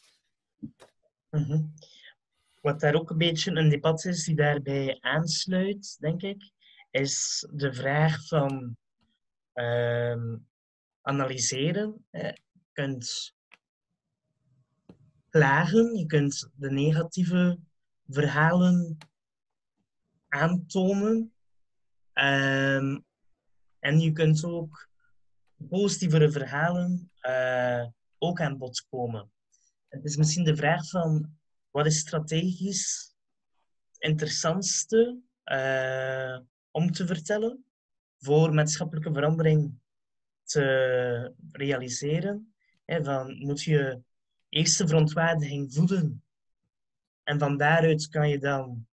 Mhm. Wat daar ook een beetje een debat is die daarbij aansluit, denk ik, is de vraag van analyseren. Je kunt klagen, je kunt de negatieve verhalen aantonen en je kunt ook positievere verhalen ook aan bod komen. Het is misschien de vraag van wat is strategisch het interessantste om te vertellen voor maatschappelijke verandering te realiseren. Moet je eerst de verontwaardiging voeden en van daaruit kan je dan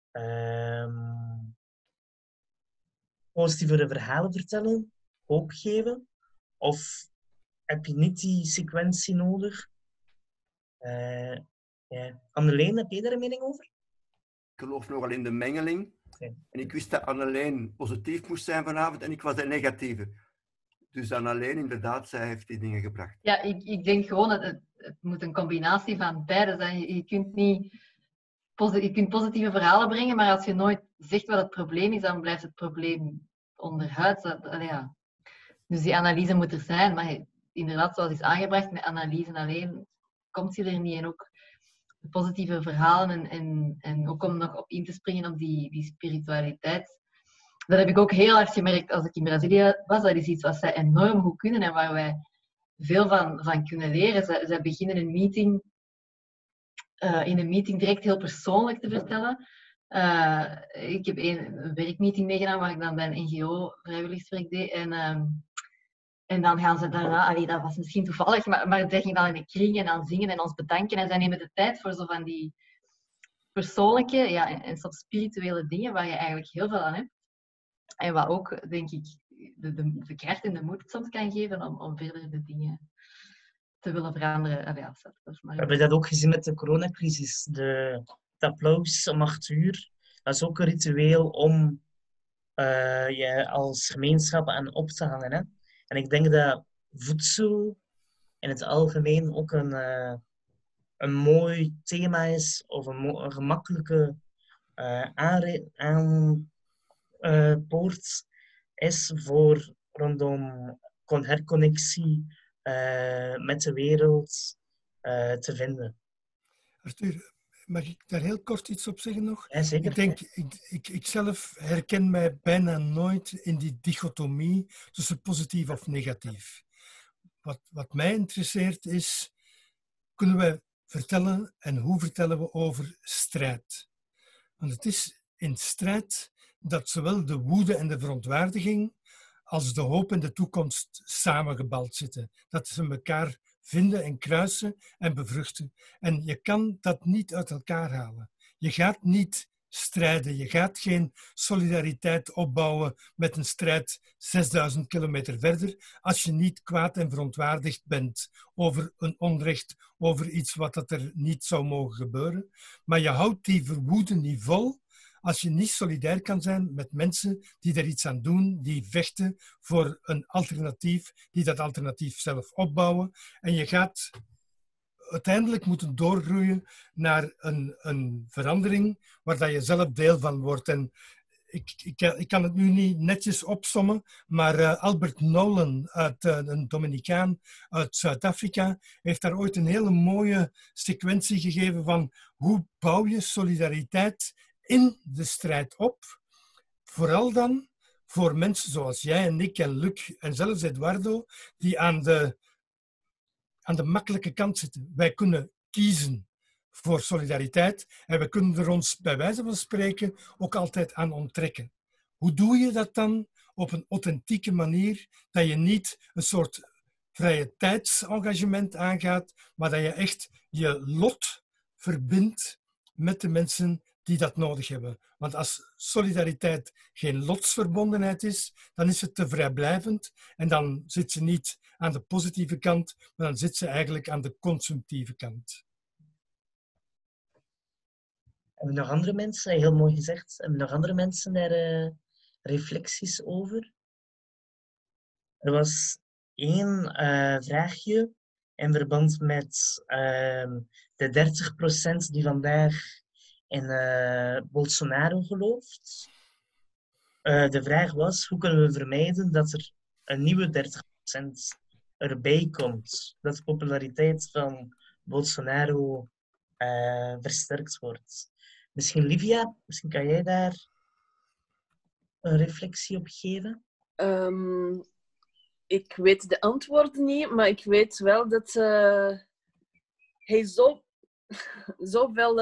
positievere verhalen vertellen, hoop geven, of heb je niet die sequentie nodig? Anneleen, heb je daar een mening over? Ik geloof nogal in de mengeling. Okay. En ik wist dat Anneleen positief moest zijn vanavond en ik was de negatieve. Dus Anneleen, inderdaad, zij heeft die dingen gebracht. Ja, ik denk gewoon dat het moet een combinatie van beide zijn. Je kunt positieve verhalen brengen, maar als je nooit zegt wat het probleem is, dan blijft het probleem onderhuids. Ja. Dus die analyse moet er zijn, maar inderdaad, zoals is aangebracht, met analyse alleen komt je er niet. En ook de positieve verhalen en ook om nog op in te springen op die spiritualiteit. Dat heb ik ook heel hard gemerkt als ik in Brazilië was. Dat is iets wat zij enorm goed kunnen en waar wij veel van kunnen leren. Zij beginnen een meeting in een meeting direct heel persoonlijk te vertellen. Ik heb een werkmeeting meegedaan waar ik dan bij een NGO-vrijwilligerswerk deed. En dan gaan ze daarna, dat was misschien toevallig, maar zij gingen dan in een kring en dan zingen en ons bedanken. En zij nemen de tijd voor zo van die persoonlijke en soms spirituele dingen waar je eigenlijk heel veel aan hebt. En wat ook, denk ik, de kracht en de moed soms kan geven om verder de dingen te willen veranderen. We hebben dat ook gezien met de coronacrisis. Het applaus om 8 uur, dat is ook een ritueel om je als gemeenschap aan op te hangen. Hè? En ik denk dat voedsel in het algemeen ook een mooi thema is, of een gemakkelijke poort is voor rondom herconnectie met de wereld te vinden. Arthur, mag ik daar heel kort iets op zeggen nog? Ja, zeker. Ik denk, ik zelf herken mij bijna nooit in die dichotomie tussen positief of negatief. Wat mij interesseert is, kunnen wij vertellen en hoe vertellen we over strijd? Want het is in strijd dat zowel de woede en de verontwaardiging als de hoop en de toekomst samengebald zitten. Dat ze elkaar vinden en kruisen en bevruchten. En je kan dat niet uit elkaar halen. Je gaat niet strijden. Je gaat geen solidariteit opbouwen met een strijd 6000 kilometer verder als je niet kwaad en verontwaardigd bent over een onrecht, over iets wat er niet zou mogen gebeuren. Maar je houdt die verwoede niet vol als je niet solidair kan zijn met mensen die er iets aan doen, die vechten voor een alternatief, die dat alternatief zelf opbouwen. En je gaat uiteindelijk moeten doorgroeien naar een verandering waar dat je zelf deel van wordt. En ik kan het nu niet netjes opsommen, maar Albert Nolan, een Dominicaan uit Zuid-Afrika, heeft daar ooit een hele mooie sequentie gegeven van hoe bouw je solidariteit in de strijd op. Vooral dan voor mensen zoals jij en ik en Luc en zelfs Eduardo, die aan de makkelijke kant zitten. Wij kunnen kiezen voor solidariteit en we kunnen er ons bij wijze van spreken ook altijd aan onttrekken. Hoe doe je dat dan? op een authentieke manier, dat je niet een soort vrije tijdsengagement aangaat, maar dat je echt je lot verbindt met de mensen die dat nodig hebben. Want als solidariteit geen lotsverbondenheid is, dan is het te vrijblijvend en dan zit ze niet aan de positieve kant, maar dan zit ze eigenlijk aan de consumptieve kant. Hebben nog andere mensen, heel mooi gezegd, hebben nog andere mensen daar reflecties over? Er was één vraagje in verband met de 30% die vandaag in Bolsonaro gelooft. De vraag was, hoe kunnen we vermijden dat er een nieuwe 30% erbij komt? Dat de populariteit van Bolsonaro versterkt wordt. Misschien Livia, misschien kan jij daar een reflectie op geven? Ik weet de antwoorden niet, maar ik weet wel dat hij zoveel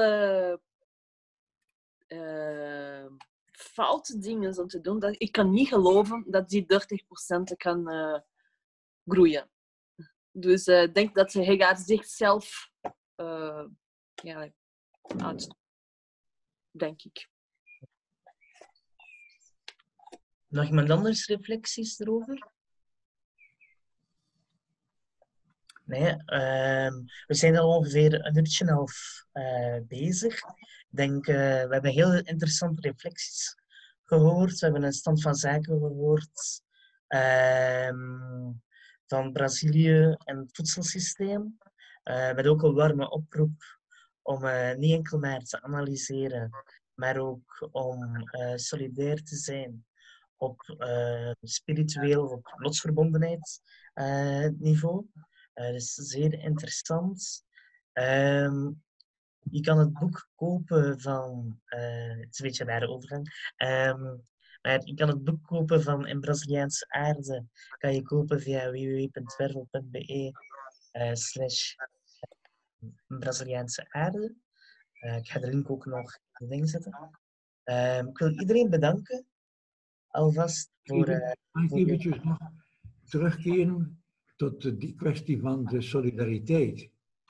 foute dingen om te doen, dat ik kan niet geloven dat die 30% kan groeien. Dus ik denk dat hij gaat zichzelf uit, denk ik. Nog iemand anders reflecties erover? Nee, we zijn al ongeveer een uurtje en een half bezig. Ik denk, we hebben heel interessante reflecties gehoord. We hebben een stand van zaken gehoord van Brazilië en het voedselsysteem. Met ook een warme oproep om niet enkel maar te analyseren, maar ook om solidair te zijn op spiritueel of op lotsverbondenheid niveau. Dus zeer interessant. Je kan het boek kopen van... het is een beetje een rare overgang. Maar je kan het boek kopen van In Braziliaanse Aarde. Kan je kopen via www.wervel.be/Braziliaanse Aarde. Ik ga de link ook nog in de ding zetten. Ik wil iedereen bedanken. Alvast voor... Mag ik eventjes nog terugkeren tot die kwestie van de solidariteit.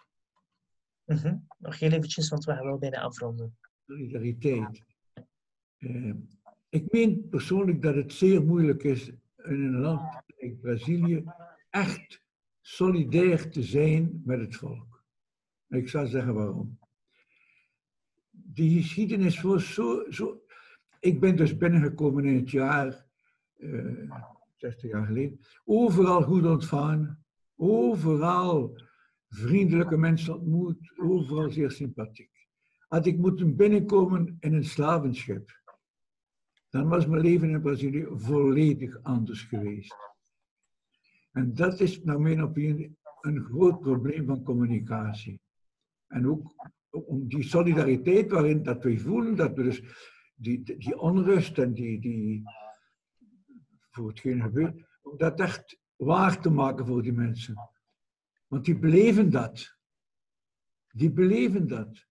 Nog heel eventjes, want we gaan wel bijna afronden. Solidariteit. Ik meen persoonlijk dat het zeer moeilijk is in een land als Brazilië echt solidair te zijn met het volk. Ik zal zeggen waarom. Die geschiedenis was zo... Ik ben dus binnengekomen in het jaar 60 jaar geleden. Overal goed ontvangen. Overal vriendelijke mensen ontmoet. Overal zeer sympathiek. Had ik moeten binnenkomen in een slavenschip, dan was mijn leven in Brazilië volledig anders geweest. En dat is naar mijn opinie een groot probleem van communicatie. En ook om die solidariteit waarin dat wij voelen, dat we dus die onrust en die voor hetgeen gebeurt, om dat echt waar te maken voor die mensen. Want die beleven dat. Die beleven dat.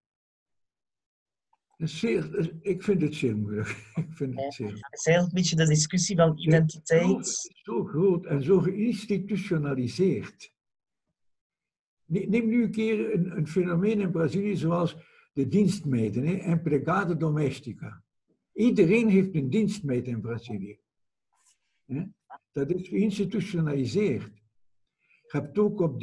Ik vind het zeer moeilijk. Ik vind het zeer... Het is eigenlijk een beetje de discussie van identiteit. Zo groot en zo geïnstitutionaliseerd. Neem nu een keer een fenomeen in Brazilië zoals de dienstmeiden, empregada domestica. Iedereen heeft een dienstmeid in Brazilië. Dat is geïnstitutionaliseerd. Je hebt ook op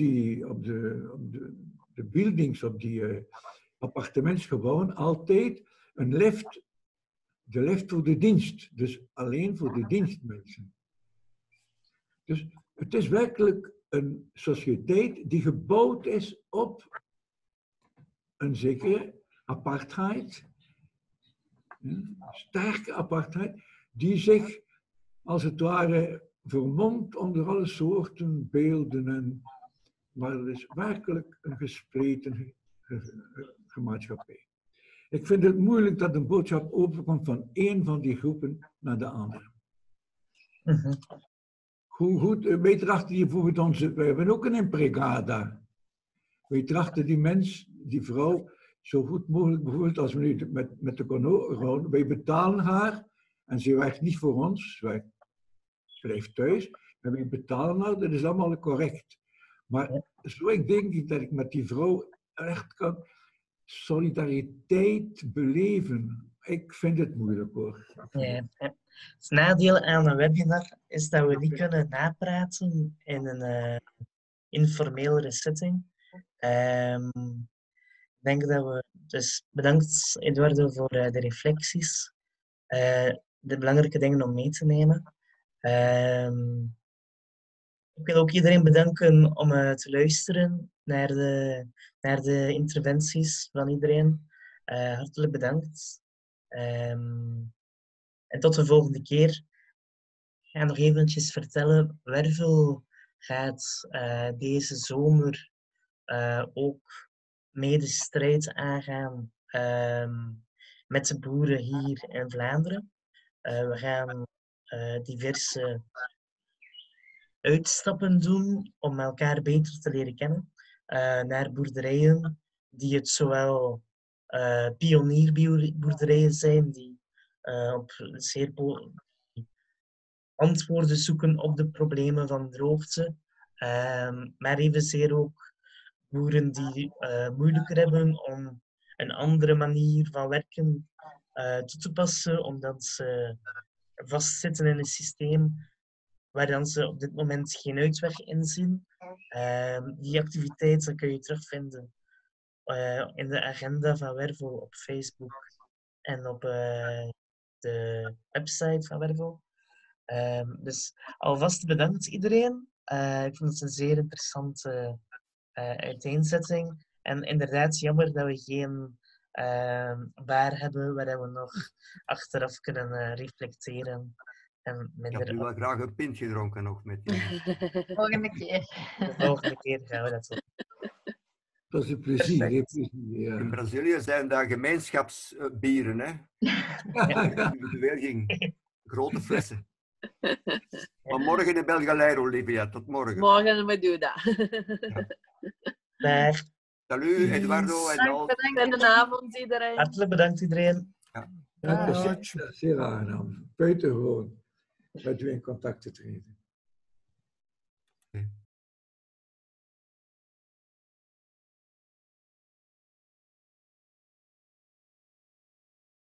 de buildings, op die appartementsgebouwen, altijd een lift. De lift voor de dienst. Dus alleen voor de dienstmensen. Dus het is werkelijk een sociëteit die gebouwd is op een zekere apartheid. Een sterke apartheid, die zich als het ware vermomt onder alle soorten beelden. Maar het is werkelijk een gespleten maatschappij. Ik vind het moeilijk dat een boodschap overkomt van één van die groepen naar de andere. Goed, wij trachten hier bijvoorbeeld we hebben ook een empregada. Wij trachten die mens, die vrouw, zo goed mogelijk, bijvoorbeeld als we nu met de corona, wij betalen haar en ze werkt niet voor ons, ze werkt blijft thuis. En wie betaalt nou? Dat is allemaal correct. Maar zo ik denk dat ik met die vrouw echt kan solidariteit beleven. Ik vind het moeilijk hoor. Ja. Het nadeel aan een webinar is dat we niet kunnen napraten in een informelere setting. Ik denk dat we... Dus bedankt Eduardo voor de reflecties. De belangrijke dingen om mee te nemen. Ik wil ook iedereen bedanken om te luisteren naar de interventies van iedereen. Hartelijk bedankt. En tot de volgende keer. Ik ga nog eventjes vertellen. Wervel gaat deze zomer ook mee de strijd aangaan met de boeren hier in Vlaanderen. We gaan diverse uitstappen doen om elkaar beter te leren kennen. Naar boerderijen die het zowel pionierboerderijen zijn die op zeer antwoorden zoeken op de problemen van droogte, maar evenzeer ook boeren die moeilijker hebben om een andere manier van werken toe te passen, omdat ze vastzitten in een systeem waar dan ze op dit moment geen uitweg in zien. Die activiteiten kun je terugvinden in de agenda van Wervel op Facebook en op de website van Wervel. Dus alvast bedankt iedereen. Ik vond het een zeer interessante uiteenzetting. En inderdaad jammer dat we geen bar hebben waar we nog achteraf kunnen reflecteren. En Ik had nu wel graag een pint gedronken nog met die. Volgende keer. De volgende keer gaan we dat doen. Dat is een plezier. Perfect. In Brazilië zijn daar gemeenschapsbieren, hè? Individueel grote flessen. Maar morgen in Belgalei, Olivia. Tot morgen. Morgen we doen dat. Dag. Salut, Eduardo en al. Bedankt. Goedenavond iedereen. Hartelijk bedankt iedereen. Ja, dat is zeer aangenaam. Buitengewoon met u in contact te treden.